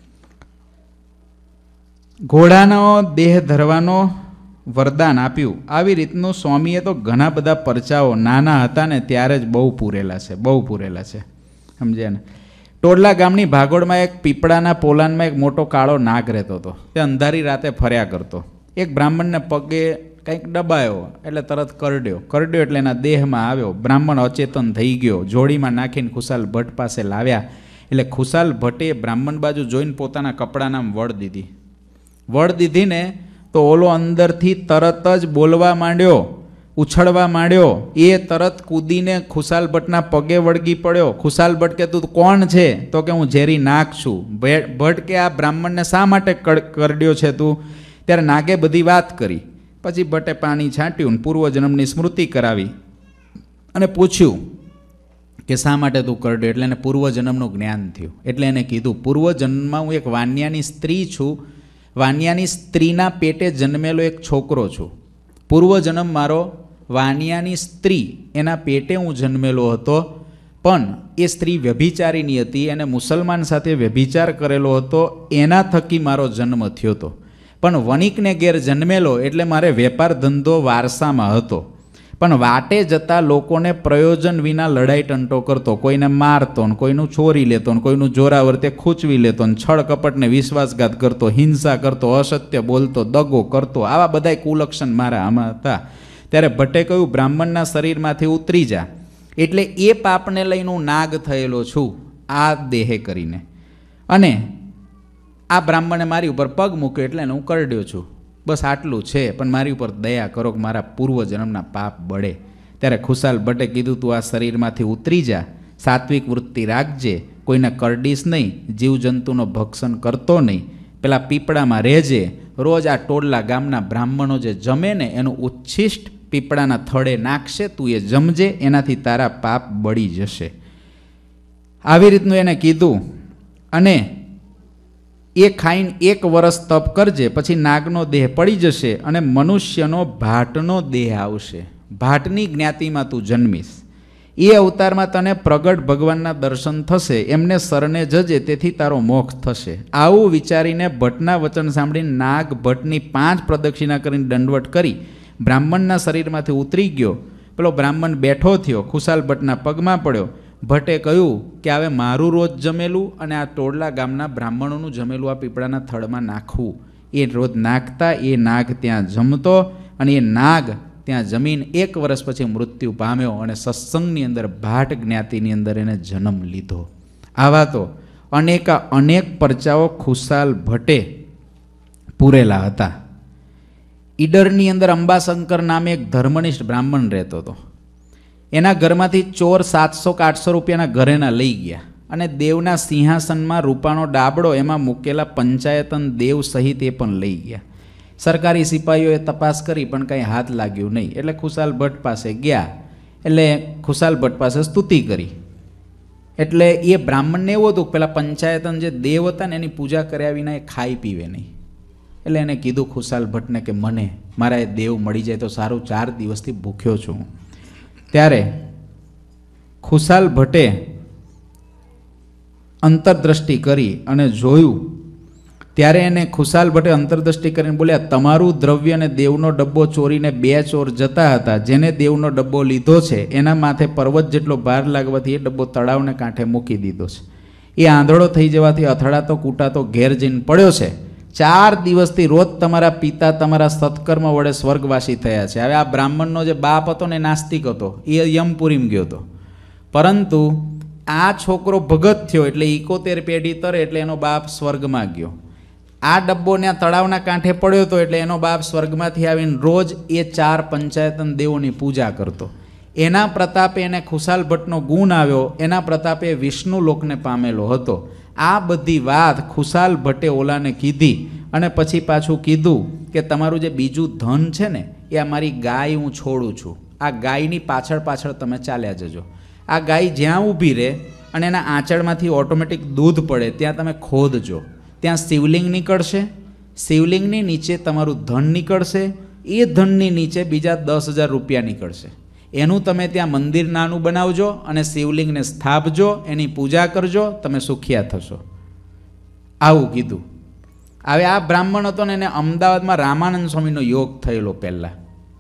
S1: ઘોડાનો દેહ ધરવાનો વરદાન આપ્યું. આવી રીતનું સ્વામીએ તો ઘણા બધા પરચાઓ નાના હતા ને ત્યારે જ બહુ પૂરેલા છે, બહુ પૂરેલા છે, સમજ્યા ને? ટોડલા ગામની ભાગોળમાં એક પીપળાના પોલાનમાં એક મોટો કાળો નાગ રહેતો હતો. તે અંધારી રાતે ફર્યા કરતો. એક બ્રાહ્મણને પગે કંઈક દબાયો એટલે તરત કરડ્યો. કરડ્યો એટલે એના દેહમાં આવ્યો. બ્રાહ્મણ અચેતન થઈ ગયો. જોડીમાં નાખીને ખુશાલ ભટ્ટ પાસે લાવ્યા. એટલે ખુશાલ ભટ્ટે બ્રાહ્મણ બાજુ જોઈને પોતાના કપડાના વળ દીધી. વળ દીધી ને તો ઓલો અંદરથી તરત જ બોલવા માંડ્યો, ઉછળવા માંડ્યો. એ તરત કૂદીને ખુશાલ ભટ્ટના પગે વળગી પડ્યો. ખુશાલ ભટ્ટ કે તું કોણ છે? તો કે હું ઝેરી નાગ છું. ભટ્ટ કે આ બ્રાહ્મણને શા માટે કરડ્યો છે તું? ત્યારે નાગે બધી વાત કરી. પછી ભટ્ટે પાણી છાંટ્યું, પૂર્વજન્મની સ્મૃતિ કરાવી અને પૂછ્યું કે શા માટે તું કરડ્યો? એટલે એને પૂર્વજન્મનું જ્ઞાન થયું. એટલે એને કીધું, પૂર્વજન્મમાં હું એક વાન્યાની સ્ત્રી છું, વાન્યાની સ્ત્રીના પેટે જન્મેલો એક છોકરો છું. પૂર્વજન્મ મારો વાન્યાની સ્ત્રી એના પેટે હું જન્મેલો હતો, પણ એ સ્ત્રી વ્યભિચારીની હતી, એને મુસલમાન સાથે વ્યભિચાર કરેલો હતો, એના થકી મારો જન્મ થયો હતો. પણ વણિકને ઘેર જન્મેલો એટલે મારે વેપાર ધંધો વારસામાં હતો. પણ વાટે જતા લોકોને પ્રયોજન વિના લડાઈ ટંટો કરતો, કોઈને મારતો ને કોઈનું ચોરી લેતો ને કોઈનું જોરાવર્તે ખૂંચવી લેતો ને છળ કપટને વિશ્વાસઘાત કરતો, હિંસા કરતો, અસત્ય બોલતો, દગો કરતો. આવા બધાય કુલક્ષણ મારા આમાં હતા. ત્યારે ભટ્ટે કહ્યું, બ્રાહ્મણના શરીરમાંથી ઉતરી જા, એટલે એ પાપને લઈને હું નાગ થયેલો છું આ દેહે કરીને, અને આ બ્રાહ્મણે મારી ઉપર પગ મૂક્યો એટલે હું કરડ્યો છું. બસ આટલું છે, પણ મારી ઉપર દયા કરો કે મારા પૂર્વજન્મના પાપ બળે. ત્યારે ખુશાલ ભટ્ટે કીધું, તું આ શરીરમાંથી ઉતરી જા, સાત્વિક વૃત્તિ રાખજે, કોઈને કરડીશ નહીં, જીવજંતુનો ભક્ષણ કરતો નહીં, પેલા પીપળામાં રહેજે, રોજ આ ટોડલા ગામના બ્રાહ્મણો જે જમે ને એનું ઉચ્છિષ્ટ પીપળાના થડે નાખશે, તું એ જમજે, એનાથી તારા પાપ બળી જશે. આવી રીતનું એને કીધું. અને એ ખાઈને એક વર્ષ તપ કરજે, પછી નાગનો દેહ પડી જશે અને મનુષ્યનો ભાટનો દેહ આવશે. ભાટની જ્ઞાતિમાં તું જન્મીશ. એ અવતારમાં તને પ્રગટ ભગવાનના દર્શન થશે, એમને શરણે જજે, તેથી તારો મોક્ષ થશે. આવું વિચારીને ભટ્ટના વચન સાંભળીને નાગ ભટ્ટની પાંચ પ્રદક્ષિણા કરીને દંડવટ કરી બ્રાહ્મણના શરીરમાંથી ઉતરી ગયો. પેલો બ્રાહ્મણ બેઠો થયો, ખુશાલ ભટ્ટના પગમાં પડ્યો. ભટ્ટે કહ્યું કે હવે મારું રોજ જમેલું અને આ ટોડલા ગામના બ્રાહ્મણોનું જમેલું આ પીપળાના થડમાં નાખવું. એ રોજ નાખતા એ નાગ ત્યાં જમતો, અને એ નાગ ત્યાં જમીન એક વર્ષ પછી મૃત્યુ પામ્યો, અને સત્સંગની અંદર ભાટ જ્ઞાતિની અંદર એને જન્મ લીધો. આવા તો અનેકા અનેક પરચાઓ ખુશાલ ભટ્ટે પૂરેલા હતા. ઈડરની અંદર અંબાશંકર નામે એક ધર્મનિષ્ઠ બ્રાહ્મણ રહેતો હતો. એના ઘરમાંથી ચોર સાતસો કે આઠસો રૂપિયાના ઘરેના લઈ ગયા, અને દેવના સિંહાસનમાં રૂપાનો ડાબડો એમાં મૂકેલા પંચાયતન દેવ સહિત એ પણ લઈ ગયા. સરકારી સિપાહીઓએ તપાસ કરી પણ કંઈ હાથ લાગ્યું નહીં. એટલે ખુશાલ ભટ્ટ પાસે ગયા. એટલે ખુશાલ ભટ્ટ પાસે સ્તુતિ કરી. એટલે એ બ્રાહ્મણને એવું હતું કે પેલા પંચાયતન જે દેવ હતા ને એની પૂજા કર્યા વિના એ ખાઈ પીવે નહીં. એટલે એને કીધું ખુશાલ ભટ્ટને કે મને મારા એ દેવ મળી જાય તો સારું, ચાર દિવસથી ભૂખ્યો છું. ત્યારે ખુશાલ ભટ્ટે અંતરદ્રષ્ટિ કરી અને જોયું. ત્યારે એને ખુશાલ ભટ્ટે અંતરદ્રષ્ટિ કરીને બોલ્યા, તમારું દ્રવ્ય અને દેવનો ડબ્બો ચોરીને બે ચોર જતા હતા. જેને દેવનો ડબ્બો લીધો છે એના માથે પર્વત જેટલો ભાર લાગવાથી એ ડબ્બો તળાવને કાંઠે મૂકી દીધો છે. એ આંધળો થઈ જવાથી અથડાતો કૂટાતો ઘેર જઈને પડ્યો છે. ચાર દિવસથી રોજ તમારા પિતા તમારા સત્કર્મ વડે સ્વર્ગવાસી થયા છે. હવે આ બ્રાહ્મણનો જે બાપ હતો ને નાસ્તિક હતો, એ યમપુરીમાં ગયો હતો. પરંતુ આ છોકરો ભગત થયો એટલે ઇકોતેર પેઢી તરે એટલે એનો બાપ સ્વર્ગમાં ગયો. આ ડબ્બો ત્યાં તળાવના કાંઠે પડ્યો હતો એટલે એનો બાપ સ્વર્ગમાંથી આવીને રોજ એ ચાર પંચાયતન દેવોની પૂજા કરતો. એના પ્રતાપે એને ખુશાલ ભટ્ટનો ગુણ આવ્યો, એના પ્રતાપે વિષ્ણુ લોકને પામેલો હતો. આ બધી વાત ખુશાલ ભટ્ટે ઓલાને કીધી અને પછી પાછું કીધું કે તમારું જે બીજું ધન છે ને એ અમારી ગાય હું છોડું છું. આ ગાયની પાછળ પાછળ તમે ચાલ્યા જજો. આ ગાય જ્યાં ઊભી રહે અને એના આંચળમાંથી ઓટોમેટિક દૂધ પડે ત્યાં તમે ખોદજો. ત્યાં શિવલિંગ નીકળશે, શિવલિંગની નીચે તમારું ધન નીકળશે, એ ધનની નીચે બીજા દસ હજાર રૂપિયા નીકળશે. એનું તમે ત્યાં મંદિર નાનું બનાવજો અને શિવલિંગને સ્થાપજો, એની પૂજા કરજો, તમે સુખિયા થશો. આવું કીધું. હવે આ બ્રાહ્મણ હતો ને એને અમદાવાદમાં રામાનંદ સ્વામીનો યોગ થયેલો પહેલાં.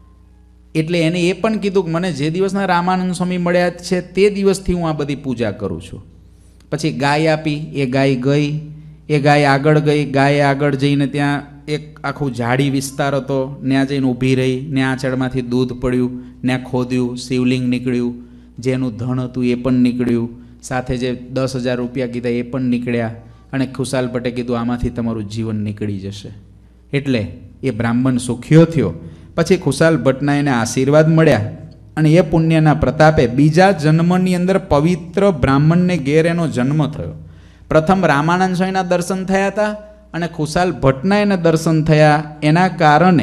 S1: એટલે એને એ પણ કીધું કે મને જે દિવસના રામાનંદ સ્વામી મળ્યા છે તે દિવસથી હું આ બધી પૂજા કરું છું. પછી ગાય આપી, એ ગાય ગઈ, એ ગાય આગળ ગઈ. ગાય આગળ જઈને ત્યાં એક આખું ઝાડી વિસ્તાર હતો, ત્યાં જઈને ઊભી રહી, ત્યાં આંચળમાંથી દૂધ પડ્યું, ત્યાં ખોદ્યું, શિવલિંગ નીકળ્યું, જેનું ધન હતું એ પણ નીકળ્યું, સાથે જે દસ હજાર રૂપિયા કીધા એ પણ નીકળ્યા. અને ખુશાલ ભટ્ટે કીધું આમાંથી તમારું જીવન નીકળી જશે. એટલે એ બ્રાહ્મણ સુખ્યો થયો. પછી ખુશાલ ભટ્ટના એને આશીર્વાદ મળ્યા અને એ પુણ્યના પ્રતાપે બીજા જન્મની અંદર પવિત્ર બ્રાહ્મણને ઘેર એનો જન્મ થયો. પ્રથમ રામાનંદ સ્વામીના દર્શન થયા હતા અને ખુશાલ ભટ્ટના એને દર્શન થયા. એના કારણે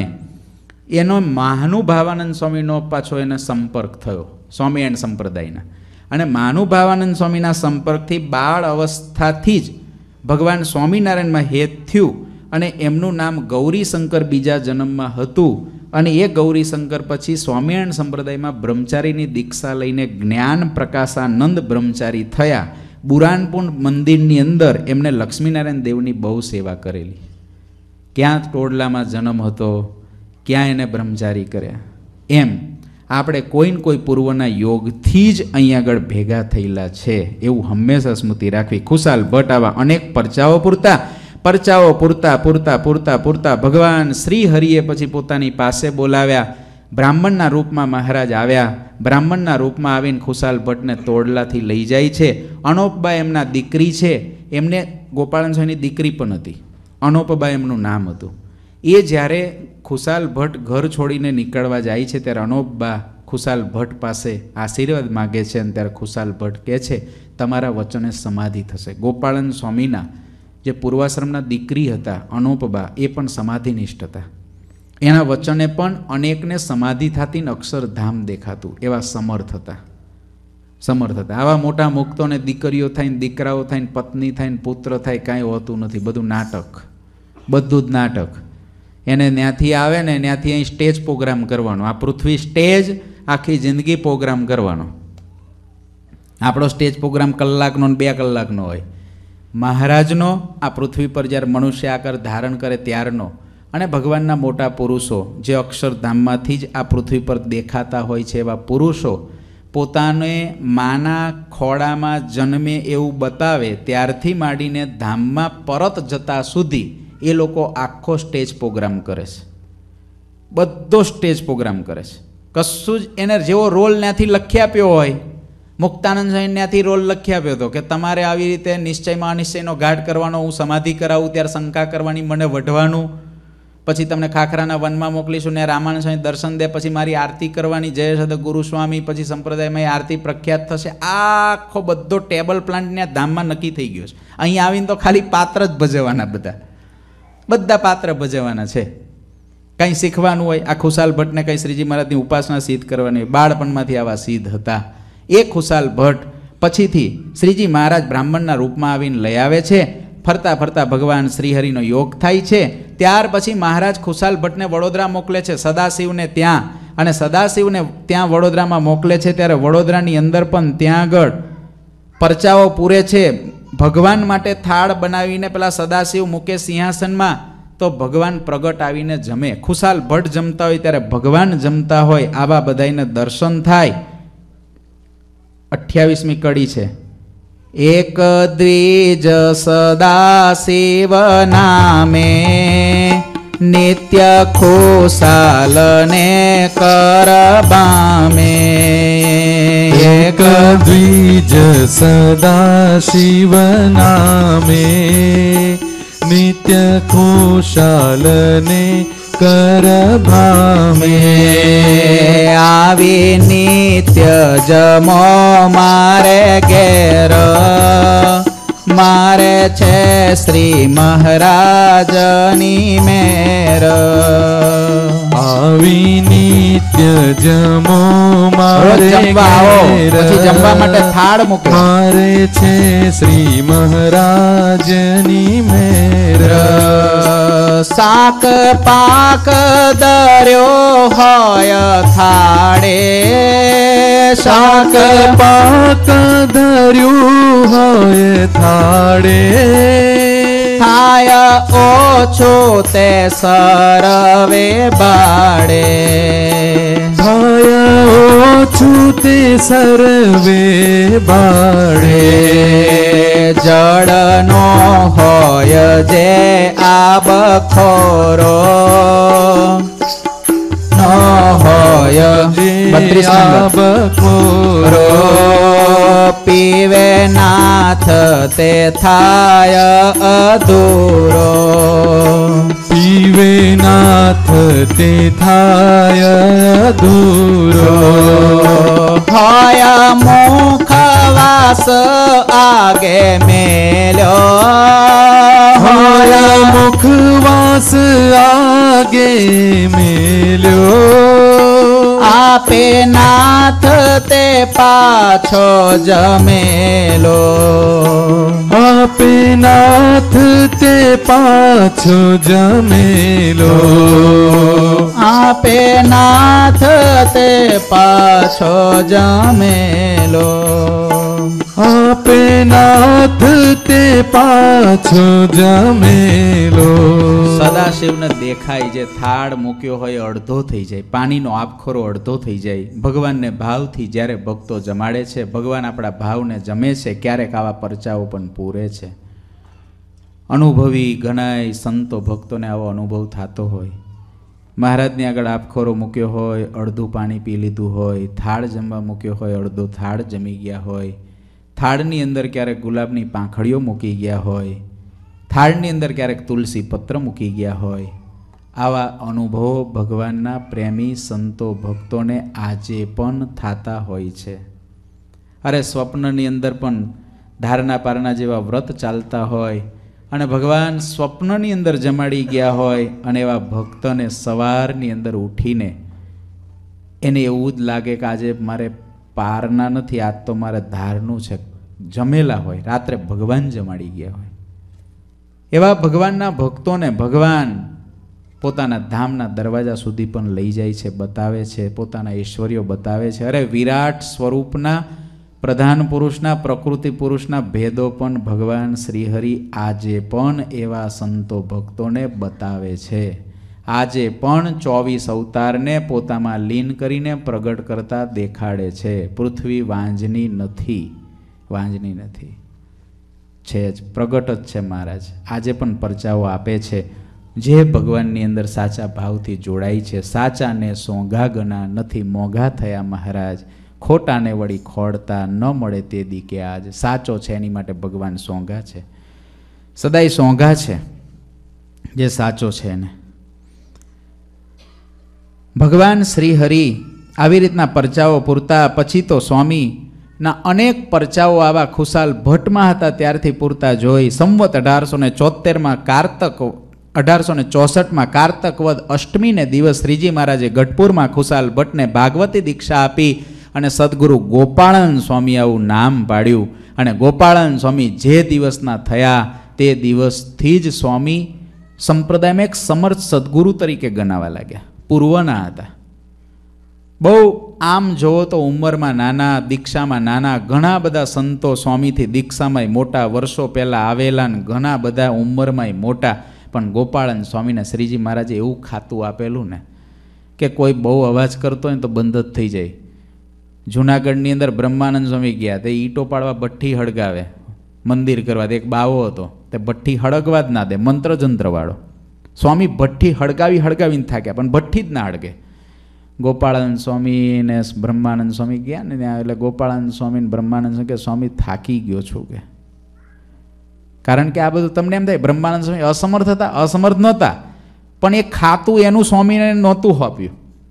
S1: એનો મહાનુભાવાનંદ સ્વામીનો પાછો એને સંપર્ક થયો, સ્વામિનારાયણ સંપ્રદાયના. અને મહાનુભાવાનંદ સ્વામીના સંપર્કથી બાળ અવસ્થાથી જ ભગવાન સ્વામિનારાયણમાં હેત થયું અને એમનું નામ ગૌરીશંકર બીજા જન્મમાં હતું. અને એ ગૌરીશંકર પછી સ્વામિનારાયણ સંપ્રદાયમાં બ્રહ્મચારીની દીક્ષા લઈને જ્ઞાન પ્રકાશાનંદ બ્રહ્મચારી થયા. બુરાનપુર મંદિરની અંદર એમને લક્ષ્મીનારાયણ દેવની બહુ સેવા કરેલી. ક્યાં ટોડલામાં જન્મ હતો, ક્યાં એને બ્રહ્મચારી કર્યા. એમ આપણે કોઈને કોઈ પૂર્વના યોગથી જ અહીં આગળ ભેગા થયેલા છે એવું હંમેશા સ્મૃતિ રાખવી. ખુશાલ ભટ્ટ આવા અનેક પરચાઓ પૂરતા પરચાઓ પૂરતા પૂરતા પૂરતા પૂરતા ભગવાન શ્રી હરિએ પછી પોતાની પાસે બોલાવ્યા. બ્રાહ્મણના રૂપમાં મહારાજ આવ્યા. બ્રાહ્મણના રૂપમાં આવીને ખુશાલ ભટ્ટને તોડલાથી લઈ જાય છે. અનોપબા એમના દીકરી છે, એમને ગોપાળન સ્વામીની દીકરી પણ હતી, અનોપબા એમનું નામ હતું. એ જ્યારે ખુશાલ ભટ્ટ ઘર છોડીને નીકળવા જાય છે ત્યારે અનોપબા ખુશાલ ભટ્ટ પાસે આશીર્વાદ માગે છે અને ત્યારે ખુશાલ ભટ્ટ કહે છે તમારા વચને સમાધિ થશે. ગોપાળન સ્વામીના જે પૂર્વાશ્રમના દીકરી હતા અનોપબા એ પણ સમાધિનિષ્ઠ હતા. એના વચને પણ અનેકને સમાધિ થતી ને અક્ષરધામ દેખાતું એવા સમર્થ હતા. સમર્થ હતા. આવા મોટા મુક્તોને દીકરીઓ થાય ને દીકરાઓ થાય ને પત્ની થાય ને પુત્ર થાય કાંઈ હોતું નથી, બધું નાટક, બધું જ નાટક. એને ત્યાંથી આવે ને ત્યાંથી અહીં સ્ટેજ પ્રોગ્રામ કરવાનો. આ પૃથ્વી સ્ટેજ આખી જિંદગી પ્રોગ્રામ કરવાનો. આપણો સ્ટેજ પ્રોગ્રામ કલાકનો ને બે કલાકનો હોય. મહારાજનો આ પૃથ્વી પર જ્યારે મનુષ્ય આકાર ધારણ કરે ત્યારનો. અને ભગવાનના મોટા પુરુષો જે અક્ષરધામમાંથી જ આ પૃથ્વી પર દેખાતા હોય છે એવા પુરુષો પોતાને માના ખોળામાં જન્મે એવું બતાવે ત્યારથી માંડીને ધામમાં પરત જતા સુધી એ લોકો આખો સ્ટેજ પ્રોગ્રામ કરે છે. બધો સ્ટેજ પ્રોગ્રામ કરે છે. કશું જ એને જેવો રોલ ત્યાંથી લખી આપ્યો હોય, મુક્તાનંદ સ્વામી ત્યાંથી રોલ લખી આપ્યો હતો કે તમારે આવી રીતે નિશ્ચયમાં અનિશ્ચયનો ઘાટ કરવાનો, હું સમાધિ કરાવું ત્યારે શંકા કરવાની, મને વઢવાનું, પછી તમને ખાખરાના વનમાં મોકલીશું ને રામાનંદ સ્વામી દર્શન દે, પછી મારી આરતી કરવાની, જય સદ ગુરુ સ્વામી, પછી સંપ્રદાયમાં એ આરતી પ્રખ્યાત થશે. આખો બધો ટેબલ પ્લાન્ટ ત્યાં ધામમાં નક્કી થઈ ગયો છે. અહીં આવીને તો ખાલી પાત્ર જ ભજવવાના, બધા બધા પાત્ર ભજવવાના છે. કંઈ શીખવાનું હોય, આ ખુશાલ ભટ્ટને કંઈ શ્રીજી મહારાજની ઉપાસના સિદ્ધ કરવાની હોય, બાળપણમાંથી આવા સિદ્ધ હતા. એ ખુશાલ ભટ્ટ પછીથી શ્રીજી મહારાજ બ્રાહ્મણના રૂપમાં આવીને લઈ આવે છે. ફરતા ફરતા ભગવાન શ્રીહરિનો યોગ થાય છે. ત્યાર પછી મહારાજ ખુશાલ ભટ્ટને વડોદરા મોકલે છે, સદાશિવને ત્યાં, અને સદાશિવને ત્યાં વડોદરામાં મોકલે છે ત્યારે વડોદરાની અંદર પણ ત્યાં આગળ પરચાઓ પૂરે છે. ભગવાન માટે થાળ બનાવીને પેલા સદાશિવ મૂકે સિંહાસનમાં, તો ભગવાન પ્રગટ આવીને જમે. ખુશાલ ભટ્ટ જમતા હોય ત્યારે ભગવાન જમતા હોય, આવા બધાને દર્શન થાય. અઠ્યાવીસમી કડી છે. એક દ્વિજ સદાશિવ નામે નિત્ય ખુશાલને કરબામે.
S2: એક દ્વિજ સદાશિવ નામે નિત્ય ખુશાલને કરભામે.
S1: આવી નિત્ય જમો મારે ઘેર, મારે છે શ્રી મહારાજની મેર.
S2: આવી નિત્ય જમો મારે
S1: પછી જમવા માટે થાળ મૂકે.
S2: મારે છે શ્રી મહારાજની મેર.
S1: શાક પાક દર્યો હોય થાળે,
S2: શાક પાક ધર્યું હોય થાળે.
S1: થાય ઓછો તે સરવે બાળે.
S2: થાય ઓછું તે સર્વે બાળે.
S1: જળનો હોય જે આબખોરો, ન હોય બત્રીસ
S2: બખોરો.
S1: પીવે નાથ તે થાય અધૂરો.
S2: પીવે નાથ તે થાય અધૂરો.
S1: હોય મુખવાસ આગે મેલ્યો,
S2: હોય મુખવાસ આગે મેલ્યો.
S1: આપે નાથ તે પાછો જમેલો.
S2: આપે નાથ તે પાછો જમેલો.
S1: આપે નાથ તે પાછો જમેલો.
S2: આપે નાથ તે પાછો જમેલો.
S1: સદાશિવને દેખાય જે થાળ મૂક્યો હોય અડધો થઈ જાય, પાણીનો આપખોરો અડધો થઈ જાય. ભગવાનને ભાવથી જ્યારે ભક્તો જમાડે છે, ભગવાન આપણા ભાવને જમે છે. ક્યારેક આવા પરચાઓ પણ પૂરે છે. અનુભવી ઘણાય સંતો ભક્તોને આવો અનુભવ થતો હોય. મહારાજની આગળ આપખોરો મૂક્યો હોય, અડધું પાણી પી લીધું હોય. થાળ જમવા મૂક્યો હોય, અડધો થાળ જમી ગયા હોય. થાળની અંદર ક્યારેક ગુલાબની પાંખડીઓ મૂકી ગયા હોય. થાળની અંદર ક્યારેક તુલસી પત્ર મૂકી ગયા હોય. આવા અનુભવો ભગવાનના પ્રેમી સંતો ભક્તોને આજે પણ થતા હોય છે. અરે સ્વપ્નની અંદર પણ ધારના પારના જેવા વ્રત ચાલતા હોય અને ભગવાન સ્વપ્નની અંદર જમાડી ગયા હોય, અને એવા ભક્તોને સવારની અંદર ઉઠીને એને એવું જ લાગે કે આજે મારે પારના નથી, આજ તો મારે ધારનું છે. જમેલા હોય, રાત્રે ભગવાન જમાડી ગયા હોય. એવા ભગવાનના ભક્તોને ભગવાન પોતાના ધામના દરવાજા સુધી પણ લઈ જાય છે, બતાવે છે, પોતાના ઐશ્વર્યો બતાવે છે. અરે વિરાટ સ્વરૂપના પ્રધાન પુરુષના, પ્રકૃતિ પુરુષના ભેદો પણ ભગવાન શ્રીહરિ આજે પણ એવા સંતો ભક્તોને બતાવે છે. આજે પણ ચોવીસ અવતારને પોતામાં લીન કરીને પ્રગટ કરતા દેખાડે છે. પૃથ્વી વાંજની નથી, વાંજની નથી, છે જ, પ્રગટ જ છે મહારાજ. આજે પણ પરચાઓ આપે છે. જે ભગવાનની અંદર સાચા ભાવથી જોડાય છે. સાચાને સોંઘા ગના નથી મોંઘા થયા મહારાજ, ખોટાને વળી ખોડતા ન મળે તે દી કે આજ. સાચો છે એની માટે ભગવાન સોંઘા છે, સદાય સોંઘા છે જે સાચો છે એને. ભગવાન શ્રી હરિ આવી રીતના પરચાઓ પૂરતા પછી તો સ્વામીના અનેક પરચાઓ આવા ખુશાલ ભટ્ટમાં હતા ત્યારથી પૂરતા જોઈ. સંવત અઢારસો ને ચોતેરમાં કારતક અઢારસો ને ચોસઠમાં કારતક વદ અષ્ટમીને દિવસ શ્રીજી મહારાજે ગઢપુરમાં ખુશાલ ભટ્ટને ભાગવતી દીક્ષા આપી અને સદગુરુ ગોપાળન સ્વામી આવું નામ પાડ્યું. અને ગોપાળન સ્વામી જે દિવસના થયા તે દિવસથી જ સ્વામી સંપ્રદાયમાં એક સમર્થ સદગુરુ તરીકે ગણાવા લાગ્યા. પૂર્વના હતા. બહુ આમ જોવો તો ઉંમરમાં નાના, દીક્ષામાં નાના, ઘણા બધા સંતો સ્વામીથી દીક્ષામાંય મોટા, વર્ષો પહેલાં આવેલા ને ઘણા બધા ઉંમરમાંય મોટા. પણ ગોપાળન સ્વામીને શ્રીજી મહારાજે એવું ખાતું આપેલું ને કે કોઈ બહુ અવાજ કરતો હોય તો બંધ જ થઈ જાય. જૂનાગઢની અંદર બ્રહ્માનંદ સ્વામી ગયા, તે ઈંટો પાડવા ભઠ્ઠી હળગાવે મંદિર કરવા. એક બાવો હતો, તે ભઠ્ઠી હળગવા જ ના દે, મંત્રજંત્રવાળો. સ્વામી ભઠ્ઠી હળગાવી હળગાવીને થાક્યા પણ ભઠ્ઠી જ ના હળગે. ગોપાળાનંદ સ્વામી ને બ્રહ્માનંદ સ્વામી ગયા ને ત્યાં, એટલે ગોપાળાનંદ સ્વામી ને બ્રહ્માનંદ સ્વામી કે સ્વામી થાકી ગયો છું કે. કારણ કે આ બધું તમને એમ થાય બ્રહ્માનંદ સ્વામી અસમર્થ હતા, અસમર્થ નહોતા, પણ એ ખાતું એનું સ્વામીને નહોતું આપ્યું.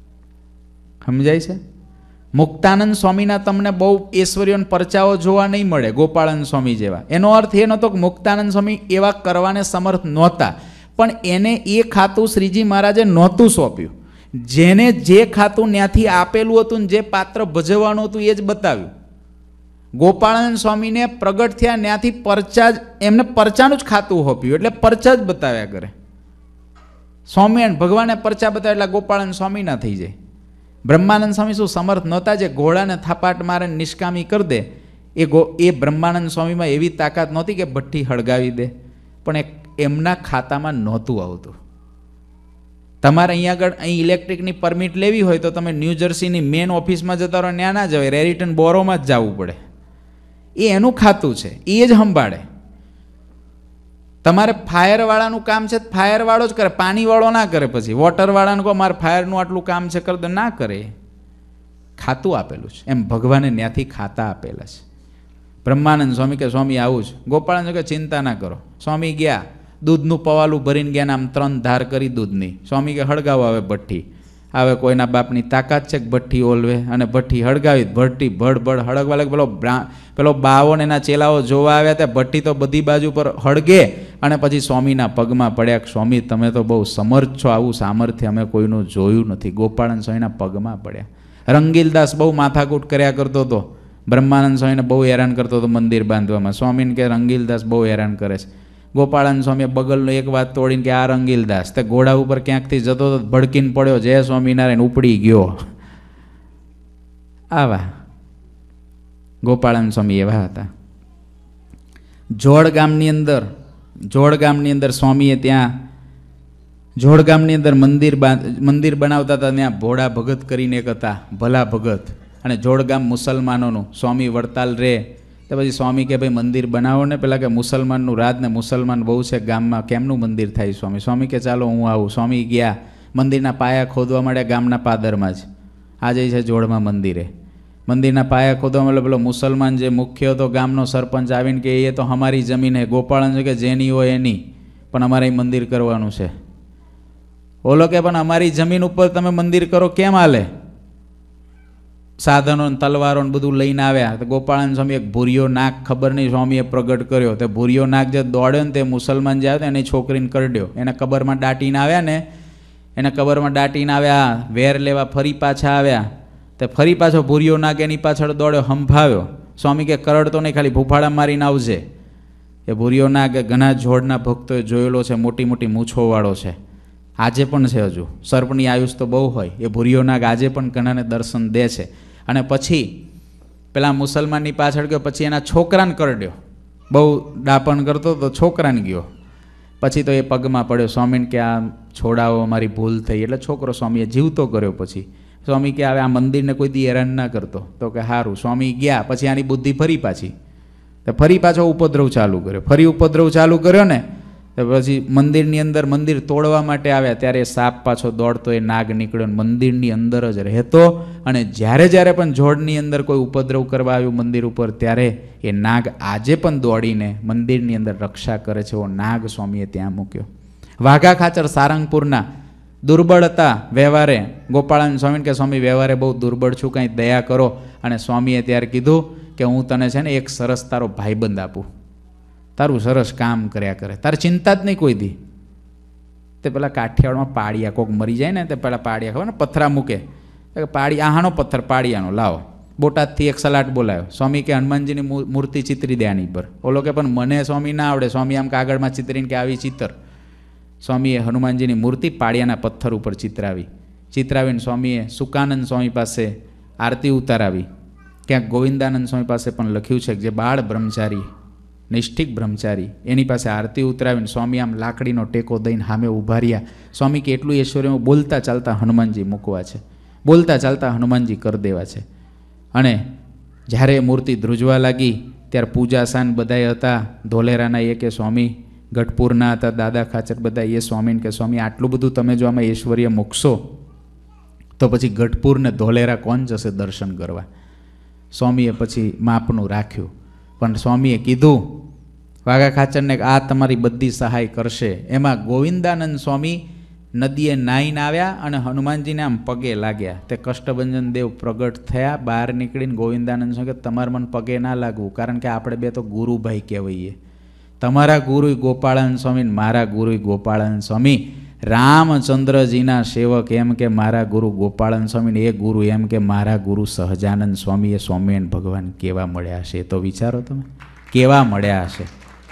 S1: સમજાય છે? મુક્તાનંદ સ્વામીના તમને બહુ ઐશ્વર્ય પરચાઓ જોવા નહીં મળે ગોપાળાનંદ સ્વામી જેવા. એનો અર્થ એ નહોતો કે મુક્તાનંદ સ્વામી એવા કરવાને સમર્થ નહોતા, પણ એને એ ખાતું શ્રીજી મહારાજે નહોતું સોંપ્યું. જેને જે ખાતું ત્યાંથી આપેલું હતું ને જે પાત્ર ભજવવાનું હતું એ જ બતાવ્યું. ગોપાળાનંદ સ્વામીને પ્રગટ થયા ત્યાંથી પરચા જ, એમને પરચાનું જ ખાતું હોપ્યું, એટલે પરચા જ બતાવ્યા કરે. સ્વામી ભગવાને પરચા બતાવ્યા એટલે ગોપાળાનંદ સ્વામી ના થઈ જાય. બ્રહ્માનંદ સ્વામી શું સમર્થ નહોતા? જે ઘોડાને થાપાટ મારે નિષ્કામી કરી દે એ ગો એ બ્રહ્માનંદ સ્વામીમાં એવી તાકાત નહોતી કે ભઠ્ઠી હળગાવી દે, પણ એમના ખાતામાં નહોતું આવતું. તમારે અહીંયા આગળ અહીં ઇલેક્ટ્રિકની પરમિટ લેવી હોય તો તમે ન્યૂ જર્સીની મેન ઓફિસમાં જતા રહો, ત્યાં ના જવાય, રેરિટન બોરોમાં જ જવું પડે. એ એનું ખાતું છે, એ જ સંભાળે. તમારે ફાયરવાળાનું કામ છે, ફાયરવાળો જ કરે, પાણીવાળો ના કરે. પછી વોટરવાળાને કહો મારે ફાયરનું આટલું કામ છે કર દો, ના કરે. ખાતું આપેલું છે. એમ ભગવાને ત્યાંથી ખાતા આપેલા છે. બ્રહ્માનંદ સ્વામી કે સ્વામી આવું છે. ગોપાળાનંદ કે ચિંતા ના કરો. સ્વામી ગયા, દૂધનું પવાલું ભરીને ગયા, આમ ત્રણ ધાર કરી દૂધની. સ્વામી કે હળગાવો આવે ભઠ્ઠી. હવે કોઈના બાપની તાકાત છે કે ભઠ્ઠી ઓલવે, અને ભઠ્ઠી હળગાવી, ભઠ્ઠી ભડ ભડ હળગવા લાગે. પેલો પેલો બાવો ને એના ચેલાઓ જોવા આવ્યા ત્યાં ભઠ્ઠી તો બધી બાજુ પર હળગે, અને પછી સ્વામીના પગમાં પડ્યા કે સ્વામી તમે તો બહુ સમર્થ છો, આવું સામર્થ્ય અમે કોઈનું જોયું નથી. ગોપાળાનંદ સ્વામીના પગમાં પડ્યા. રંગીલદાસ બહુ માથાકૂટ કર્યા કરતો હતો, બ્રહ્માનંદ સ્વામીને બહુ હેરાન કરતો હતો મંદિર બાંધવામાં. સ્વામીને કે રંગીલદાસ બહુ હેરાન કરે છે. ગોપાળાનંદ સ્વામીએ બગલનો એક વાત તોડીને કે આ રંગીલદાસ તે ઘોડા ઉપર ક્યાંકથી જતો તો ભડકીને પડ્યો, જય સ્વામિનારાયણ ઉપડી ગયો. આવા ગોપાળાનંદ સ્વામી એવા હતા. જોડ ગામની અંદર જોડ ગામની અંદર સ્વામીએ ત્યાં જોડ ગામની અંદર મંદિર મંદિર બનાવતા હતા. ત્યાં ભોળા ભગત કરીને એક હતા, ભલા ભગત, અને જોડ ગામ મુસલમાનોનું. સ્વામી વડતાલ રે તો પછી સ્વામી કે ભાઈ મંદિર બનાવો ને. પેલા કે મુસલમાનનું રાજ ને મુસલમાન બહુ છે ગામમાં, કેમનું મંદિર થાય? સ્વામી સ્વામી કે ચાલો હું આવું. સ્વામી ગયા, મંદિરના પાયા ખોદવા માંડ્યા ગામના પાદરમાં જ. આજે છે જોડમાં મંદિરે. મંદિરના પાયા ખોદવા માંડ્યા. પેલો મુસલમાન જે મુખ્ય હતો ગામનો સરપંચ આવીને કે એ તો અમારી જમીન હે. ગોપાળન કે જેની હોય એની, પણ અમારે મંદિર કરવાનું છે. ઓલો કે પણ અમારી જમીન ઉપર તમે મંદિર કરો કેમ હાલે? સાધનો તલવારો બધું લઈને આવ્યા. તો ગોપાળાનંદ સ્વામી એક ભૂરિયો નાગ, ખબર નહીં સ્વામીએ પ્રગટ કર્યો. તે ભૂરિયો નાગ જે દોડ્યો ને તે મુસલમાન જે આવ્યો એની છોકરીને કરડ્યો. એને કબરમાં દાટીને આવ્યા ને એને કબરમાં દાટીને આવ્યા, વેર લેવા ફરી પાછા આવ્યા. તે ફરી પાછો ભૂરિયો નાગ એની પાછળ દોડ્યો, હંભાવ્યો. સ્વામી કે કરડતો નહીં, ખાલી ભૂફાડા મારીને આવજે. એ ભૂરિયો નાગ ઘણા જોડના ભક્તોએ જોયેલો છે, મોટી મોટી મૂછોવાળો છે. આજે પણ છે. હજુ સર્પની આયુષ તો બહુ હોય. એ ભૂરિયો નાગ આજે પણ ઘણાને દર્શન દે છે. અને પછી પેલા મુસલમાનની પાછળ ગયો, પછી એના છોકરાને કરડ્યો. બહુ ડાપણ કરતો તો છોકરાને ગયો. પછી તો એ પગમાં પડ્યો. સ્વામીને કે આ છોડાવો, અમારી ભૂલ થઈ. એટલે છોકરો સ્વામીએ જીવતો કર્યો. પછી સ્વામી કે હવે આ મંદિરને કોઈ દી હેરાન ના કરતો. તો કે સારું. સ્વામી ગયા. પછી આની બુદ્ધિ ફરી પાછી, તો ફરી પાછો ઉપદ્રવ ચાલુ કર્યો. ફરી ઉપદ્રવ ચાલુ કર્યો ને તો પછી મંદિરની અંદર મંદિર તોડવા માટે આવ્યા. ત્યારે સાપ પાછો દોડતો એ નાગ નીકળ્યો, મંદિરની અંદર જ રહેતો. અને જ્યારે જ્યારે પણ જોડની અંદર કોઈ ઉપદ્રવ કરવા આવ્યું મંદિર ઉપર, ત્યારે એ નાગ આજે પણ દોડીને મંદિરની અંદર રક્ષા કરે છે. એવો નાગ સ્વામીએ ત્યાં મૂક્યો. વાઘા ખાચર સારંગપુરના દુર્બળ હતા વ્યવહારે. ગોપાળાનંદ સ્વામી કે સ્વામી વ્યવહારે બહુ દુર્બળ છું, કંઈ દયા કરો. અને સ્વામીએ ત્યારે કીધું કે હું તને છે ને એક સરસ તારો ભાઈબંધ આપું, તારું સરસ કામ કર્યા કરે, તારે ચિંતા જ નહીં કોઈ દી. તે પેલા કાઠિયાવાડમાં પાડિયા કોક મરી જાય ને તે પેલા પાડિયા ખબર ને પથરા મૂકે, પાડી આહાનો પથ્થર પાડિયાનો લાવો. બોટાદથી એક સલાટ બોલાયો. સ્વામી કે હનુમાનજીની મૂર્તિ ચિતરી દે આની પર. ઓલો કે પણ મને સ્વામી ના આવડે. સ્વામી આમ કાગળમાં ચિતરીને કે આવી ચિત્ર. સ્વામીએ હનુમાનજીની મૂર્તિ પાળિયાના પથ્થર ઉપર ચિતરાવી. ચિતરાવીને સ્વામીએ સુકાનંદ સ્વામી પાસે આરતી ઉતારાવી. ક્યાંક ગોવિંદાનંદ સ્વામી પાસે પણ લખ્યું છે કે જે બાળ બ્રહ્મચારી, નિષ્ઠિક બ્રહ્મચારી, એની પાસે આરતી ઉતરાવીને સ્વામી આમ લાકડીનો ટેકો દઈને સામે ઊભા રહ્યા. સ્વામી કે એટલું ઐશ્વર્યમાં બોલતા ચાલતા હનુમાનજી મૂકવા છે, બોલતા ચાલતા હનુમાનજી કરી દેવા છે. અને જ્યારે મૂર્તિ ધ્રુજવા લાગી ત્યારે પૂજાસાન બધાય હતા. ધોલેરાના એ કે સ્વામી, ગઢપુરના હતા દાદા ખાચર, બધા એ સ્વામીને કે સ્વામી આટલું બધું તમે જો આમાં ઐશ્વર્ય મૂકશો તો પછી ગઢપુર ને ધોલેરા કોણ જશે દર્શન કરવા? સ્વામીએ પછી માપનું રાખ્યું. પણ સ્વામીએ કીધું વાઘા ખાચરને આ તમારી બધી સહાય કરશે. એમાં ગોવિંદાનંદ સ્વામી નદીએ નાહીને આવ્યા અને હનુમાનજીને આમ પગે લાગ્યા. તે કષ્ટભંજન દેવ પ્રગટ થયા, બહાર નીકળીને ગોવિંદાનંદ સ્વામી કે તમારે મને પગે ના લાગવું, કારણ કે આપણે બે તો ગુરુભાઈ કહેવાઈએ. તમારા ગુરુ ગોપાળાનંદ સ્વામી, મારા ગુરુ ગોપાળાનંદ સ્વામી. રામચંદ્રજીના સેવક એમ કે મારા ગુરુ ગોપાળાનંદ સ્વામી, એ ગુરુ એમ કે મારા ગુરુ સહજાનંદ સ્વામી. એ સ્વામિનારાયણ ભગવાન કેવા મળ્યા હશે તો વિચારો તમે, કેવા મળ્યા હશે.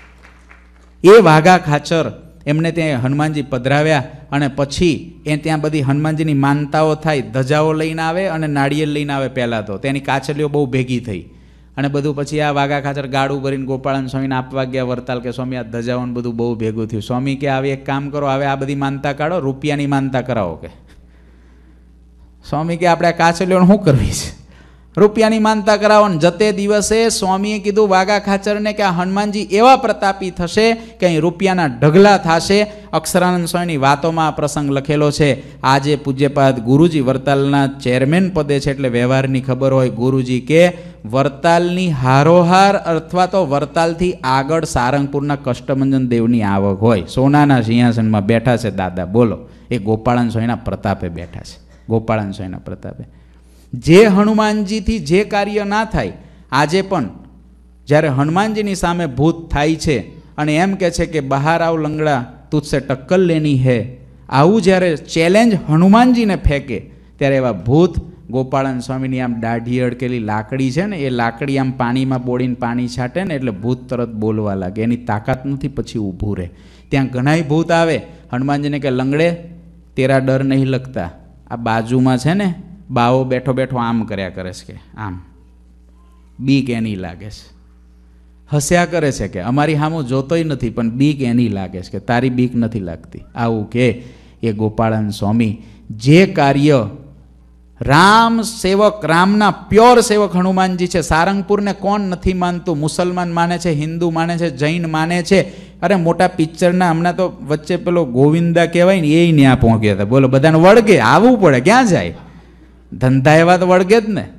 S1: એ વાઘા ખાચર એમને ત્યાં હનુમાનજી પધરાવ્યા અને પછી એ ત્યાં બધી હનુમાનજીની માનતાઓ થાય. ધજાઓ લઈને આવે અને નાળિયેર લઈને આવે. પહેલાં તો તેની કાચલીઓ બહુ ભેગી થઈ અને બધું પછી આ વાઘા ખાચર ગાડું ભરીને ગોપાળાનંદ સ્વામીને આપવા ગયા વરતાલ કે સ્વામી આ ધજાઓને બધું બહુ ભેગું થયું. સ્વામી કે આવે એક કામ કરો, હવે આ બધી માનતા કાઢો, રૂપિયાની માનતા કરાવો. કે સ્વામી કે આપણે આ કાચલીઓને શું કરવી છે? રૂપિયાની માનતા કરાવો. ને જતે દિવસે સ્વામીએ કીધું વાઘા ખાચરને કે આ હનુમાનજી એવા પ્રતાપી થશે કે અહીં રૂપિયાના ઢગલા થશે. અક્ષરાનંદ સ્વામીની વાતોમાં આ પ્રસંગ લખેલો છે. આજે પૂજ્યપાદ ગુરુજી વરતાલના ચેરમેન પદે છે એટલે વ્યવહારની ખબર હોય. ગુરુજી કે વરતાલની હારોહાર અથવા તો વરતાલથી આગળ સારંગપુરના કષ્ટભંજન દેવની આવક હોય. સોનાના સિંહાસનમાં બેઠા છે દાદા, બોલો. એ ગોપાળાનંદ સ્વામીના પ્રતાપે બેઠા છે. ગોપાળાનંદ સ્વામીના પ્રતાપે. જે હનુમાનજીથી જે કાર્ય ના થાય, આજે પણ જ્યારે હનુમાનજીની સામે ભૂત થાય છે અને એમ કે છે કે બહાર આવ લંગડા, તુજસે ટક્કર લેની હે, આવું જ્યારે ચેલેન્જ હનુમાનજીને ફેંકે ત્યારે એવા ભૂત ગોપાળાનંદ સ્વામીની આમ દાઢી અડકેલી લાકડી છે ને, એ લાકડી આમ પાણીમાં બોળીને પાણી છાંટે ને એટલે ભૂત તરત બોલવા લાગે. એની તાકાત નથી પછી ઊભું રહે. ત્યાં ઘણાય ભૂત આવે હનુમાનજીને કે લંગડે તેરા ડર નહીં લગતા. આ બાજુમાં છે ને બાવો બેઠો બેઠો આમ કર્યા કરે છે કે આમ, બીક એની લાગે છે. હસ્યા કરે છે કે અમારી સામું જોતોય નથી પણ બીક એની લાગે છે કે તારી બીક નથી લાગતી. આવું કે એ ગોપાળાનંદ સ્વામી જે કાર્ય રામ સેવક, રામના પ્યોર સેવક હનુમાનજી છે. સારંગપુરને કોણ નથી માનતું? મુસલમાન માને છે, હિન્દુ માને છે, જૈન માને છે. અરે મોટા પિક્ચરના હમણાં તો વચ્ચે પેલો ગોવિંદા કહેવાય ને એ ત્યાં પહોંચ્યા હતા. બોલો, બધાને વળગે આવવું પડે, ક્યાં જાય? ધંધા એવા તો વળગે જ ને.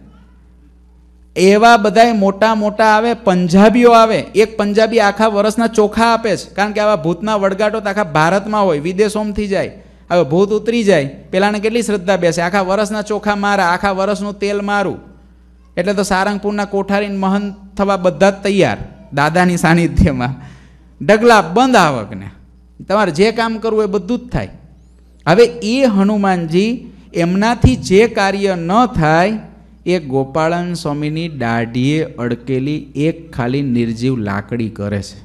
S1: એવા બધા મોટા મોટા આવે, પંજાબીઓ આવે. એક પંજાબી આખા વર્ષના ચોખા આપે છે, કારણ કે આવા ભૂતના વળગાટો તો આખા ભારતમાં હોય, વિદેશોમાંથી જાય. હવે ભૂત ઉતરી જાય, પેલાને કેટલી શ્રદ્ધા બેસે, આખા વર્ષના ચોખા મારા, આખા વર્ષનું તેલ મારું. એટલે તો સારંગપુરના કોઠારીને મહંત થવા બધા જ તૈયાર, દાદાની સાનિધ્યમાં. ડગલા બંધ આવકને, તમારે જે કામ કરવું એ બધું જ થાય. હવે એ હનુમાનજી એમનાથી જે કાર્ય ન થાય એ ગોપાળાનંદ સ્વામીની દાઢીએ અડકેલી એક ખાલી નિર્જીવ લાકડી કરે છે.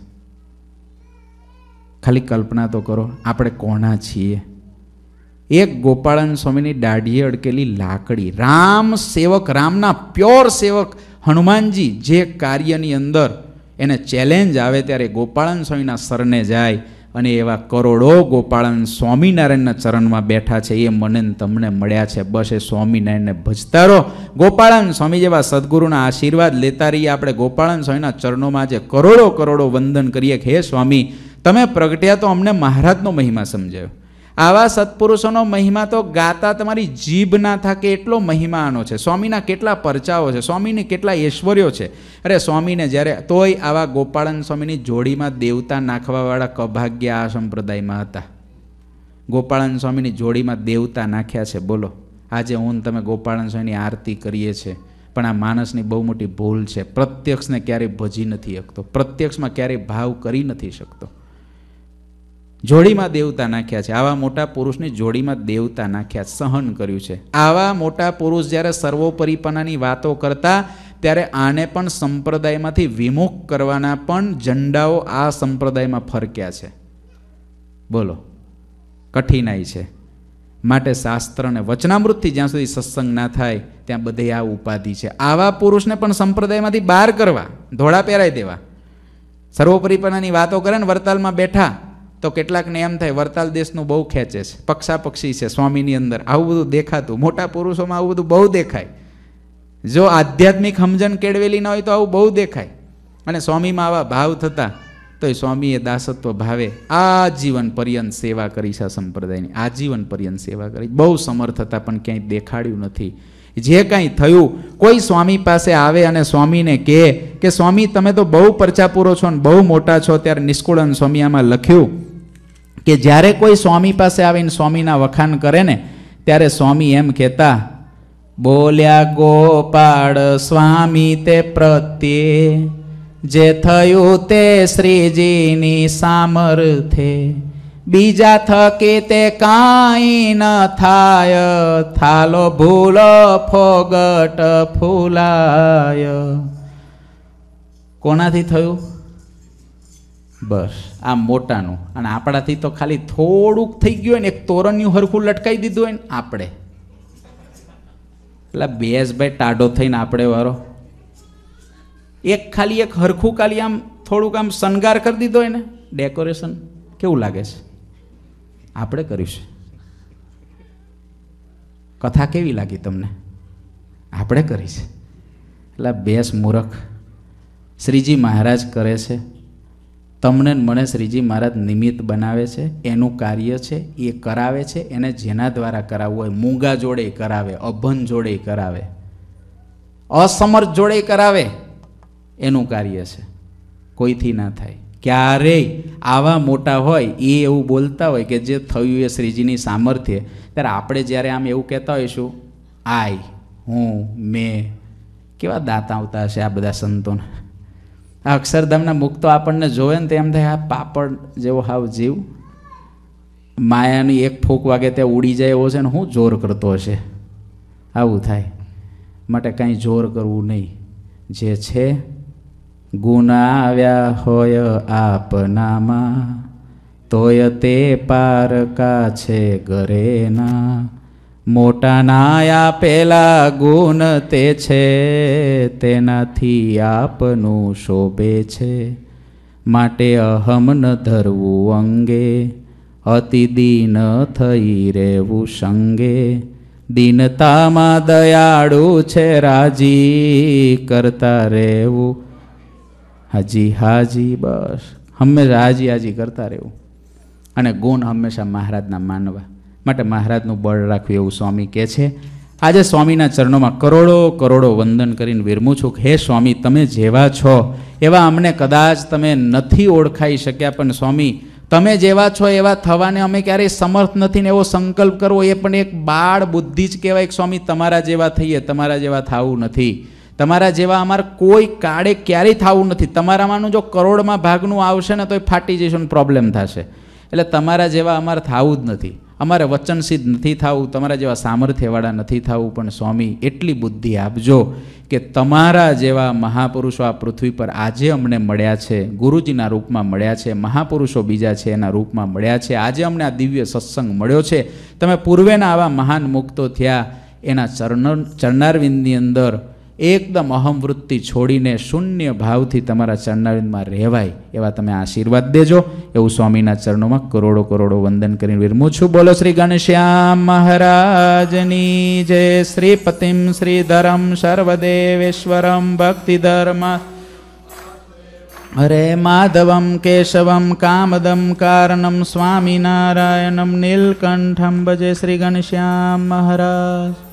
S1: ખાલી કલ્પના તો કરો, આપણે કોના છીએ? એક ગોપાળાનંદ સ્વામીની દાઢીએ અડકેલી લાકડી. રામ સેવક, રામના પ્યોર સેવક હનુમાનજી જે કાર્યની અંદર એને ચેલેન્જ આવે ત્યારે ગોપાળાનંદ સ્વામીના સરને જાય અને એવા કરોડો ગોપાળાનંદ સ્વામિનારાયણના ચરણમાં બેઠા છે. એ મને તમને મળ્યા છે. બસ એ સ્વામિનારાયણને ભજતા રહો. ગોપાળાનંદ સ્વામી જેવા સદગુરુના આશીર્વાદ લેતા રહીએ. આપણે ગોપાળાનંદ સ્વામીના ચરણોમાં જે કરોડો કરોડો વંદન કરીએ કે હે સ્વામી, તમે પ્રગટ્યા તો અમને મહારાજનો મહિમા સમજાયો. આવા સત્પુરુષોનો મહિમા તો ગાતા તમારી જીભ ના થાકે એટલો મહિમા આનો છે. સ્વામીના કેટલા પરચાઓ છે, સ્વામીને કેટલા ઐશ્વર્યો છે. અરે સ્વામીને જ્યારે તોય આવા ગોપાળાનંદ સ્વામીની જોડીમાં દેવતા નાખવાવાળા કભાગ્ય આ સંપ્રદાયમાં હતા. ગોપાળાનંદ સ્વામીની જોડીમાં દેવતા નાખ્યા છે. બોલો, આજે હું તમે ગોપાળાનંદ સ્વામીની આરતી કરીએ છીએ, પણ આ માણસની બહુ મોટી ભૂલ છે. પ્રત્યક્ષને ક્યારેય ભજી નથી શકતો, પ્રત્યક્ષમાં ક્યારેય ભાવ કરી નથી શકતો. જોડીમાં દેવતા નાખ્યા છે. આવા મોટા પુરુષની જોડીમાં દેવતા નાખ્યા, સહન કર્યું છે. આવા મોટા પુરુષ જ્યારે સર્વોપરીપણાની વાતો કરતા ત્યારે આને પણ સંપ્રદાયમાંથી વિમુખ કરવાના પણ ઝંડાઓ આ સંપ્રદાયમાં ફરક્યા છે. બોલો, કઠિનાઈ છે. માટે શાસ્ત્ર અને વચનામૃતથી જ્યાં સુધી સત્સંગ ના થાય ત્યાં બધે આ ઉપાધિ છે. આવા પુરુષને પણ સંપ્રદાયમાંથી બહાર કરવા, ધોળા પહેરાઈ દેવા. સર્વોપરીપણાની વાતો કરે ને વરતાલમાં બેઠા તો કેટલાકને એમ થાય વરતાલ દેશનું બહુ ખેંચે છે, પક્ષાપક્ષી છે સ્વામીની અંદર, આવું બધું દેખાતું. મોટા પુરુષોમાં આવું બધું બહુ દેખાય. જો આધ્યાત્મિક સમજણ કેળવેલી ના હોય તો આવું બહુ દેખાય. અને સ્વામીમાં આવા ભાવ થતા તો એ સ્વામીએ દાસત્વ ભાવે આજીવન પર્યંત સેવા કરી છે સંપ્રદાયની, આજીવન પર્યંત સેવા કરી. બહુ સમર્થ હતા પણ ક્યાંય દેખાડ્યું નથી. જે કાંઈ થયું, કોઈ સ્વામી પાસે આવે અને સ્વામીને કહે કે સ્વામી તમે તો બહુ પરચા પૂરો છો ને બહુ મોટા છો, ત્યારે નિષ્કુળાનંદ સ્વામી આમાં લખ્યું કે જ્યારે કોઈ સ્વામી પાસે આવીને સ્વામીના વખાણ કરે ને ત્યારે સ્વામી એમ કહેતા, બોલ્યા ગોપાળ સ્વામી તે પ્રત્યે, જે થયું તે શ્રીજીની સામર્થે, બીજા થકી તે કાંઈ ન થાય, થાલો ભૂલો ફોગટ ફૂલાય. કોનાથી થયું? બસ આ મોટાનું. અને આપણાથી તો ખાલી થોડુંક થઈ ગયું હોય ને, એક તોરણનું હરખું લટકાઈ દીધું હોય ને આપણે, એટલે બેસભાઈ ટાઢો થઈને આપણે વારો એક ખાલી એક હરખું ખાલી આમ થોડુંક આમ શણગાર કરી દીધો હોય ને, ડેકોરેશન કેવું લાગે છે? આપણે કરીશું. કથા કેવી લાગી તમને? આપણે કરી છે. એટલે બેસ મૂરખ. શ્રીજી મહારાજ કરે છે, તમને મને શ્રીજી મહારાજ નિમિત્ત બનાવે છે, એનું કાર્ય છે એ કરાવે છે. એને જેના દ્વારા કરાવવું હોય, મૂંગા જોડે કરાવે, અભન જોડે કરાવે, અસમર્થ જોડે કરાવે, એનું કાર્ય છે. કોઈથી ના થાય. ક્યારેય આવા મોટા હોય એ એવું બોલતા હોય કે જે થયું એ શ્રીજીની સામર્થ્ય, ત્યારે આપણે જ્યારે આમ એવું કહેતા હોઈશું, આય હું મેં, કેવા દાંત આવતા હશે આ બધા સંતોને. આ અક્ષરધામના મુક્તો આપણને જોવે ને તો એમ થાય આ પાપડ જેવો હાવ જીવ, માયાની એક ફૂંક વાગે ત્યાં ઉડી જાય એવો છે ને, હું જોર કરતો હશે, આવું થાય. માટે કાંઈ જોર કરવું નહીં. જે છે ગુણ આવ્યા હોય આપનામાં, તોય તે પારકા છે ઘરેના, મોટા ના આપેલા ગુણ તે છે, તેનાથી આપનું શોભે છે. માટે અહમ ન ધરવું અંગે, અતિ દીન થઈ રહેવું સંગે, દીનતામાં દયાળુ છે રાજી, કરતા રહેવું હાજી હાજી. બસ હંમેશા હાજી હાજી કરતા રહેવું. અને ગુણ હંમેશા મહારાજના માનવા. માટે મહારાજનું બળ રાખવું એવું સ્વામી કહે છે. આજે સ્વામીના ચરણોમાં કરોડો કરોડો વંદન કરીને વિરમું છું. હે સ્વામી, તમે જેવા છો એવા અમને કદાચ તમે નથી ઓળખાઈ શક્યા, પણ સ્વામી તમે જેવા છો એવા થવાને અમે ક્યારેય સમર્થ નથી. ને એવો સંકલ્પ કરવો એ પણ એક બાળ બુદ્ધિ જ કહેવાય કે સ્વામી તમારા જેવા થઈએ, તમારા જેવા થવું નથી. તમારા જેવા અમારે કોઈ કાળે ક્યારેય થવું નથી. તમારામાંનું જો કરોડમાં ભાગનું આવશે ને તો એ ફાટી જઈશું, પ્રોબ્લેમ થશે. એટલે તમારા જેવા અમારે થવું જ નથી. અમારે વચનસિદ્ધ નથી થવું, તમારા જેવા સામર્થ્યવાળા નથી થવું. પણ સ્વામી એટલી બુદ્ધિ આપજો કે તમારા જેવા મહાપુરુષો આ પૃથ્વી પર આજે અમને મળ્યા છે, ગુરુજીના રૂપમાં મળ્યા છે, મહાપુરુષો બીજા છે એના રૂપમાં મળ્યા છે. આજે અમને આ દિવ્ય સત્સંગ મળ્યો છે. તમે પૂર્વેના આવા મહાન મુક્તો થયા, એના ચરણ ચરણારવિંદની અંદર એકદમ અહમવૃત્તિ છોડીને શૂન્ય ભાવથી તમારા ચરણારવિંદમાં રહેવાય એવા તમે આશીર્વાદ દેજો. એવું સ્વામીના ચરણોમાં કરોડો કરોડો વંદન કરીને વિરમું છું. બોલો શ્રી ઘનશ્યામ મહારાજની જય. શ્રીપતિમ શ્રીધરમ સર્વદેવેશ્વરમ ભક્તિધર્મ હરે માધવમ કેશવમ કામદમ કારણમ સ્વામિનારાયણમ નીલકંઠમ ભજે. શ્રી ઘનશ્યામ મહારાજ.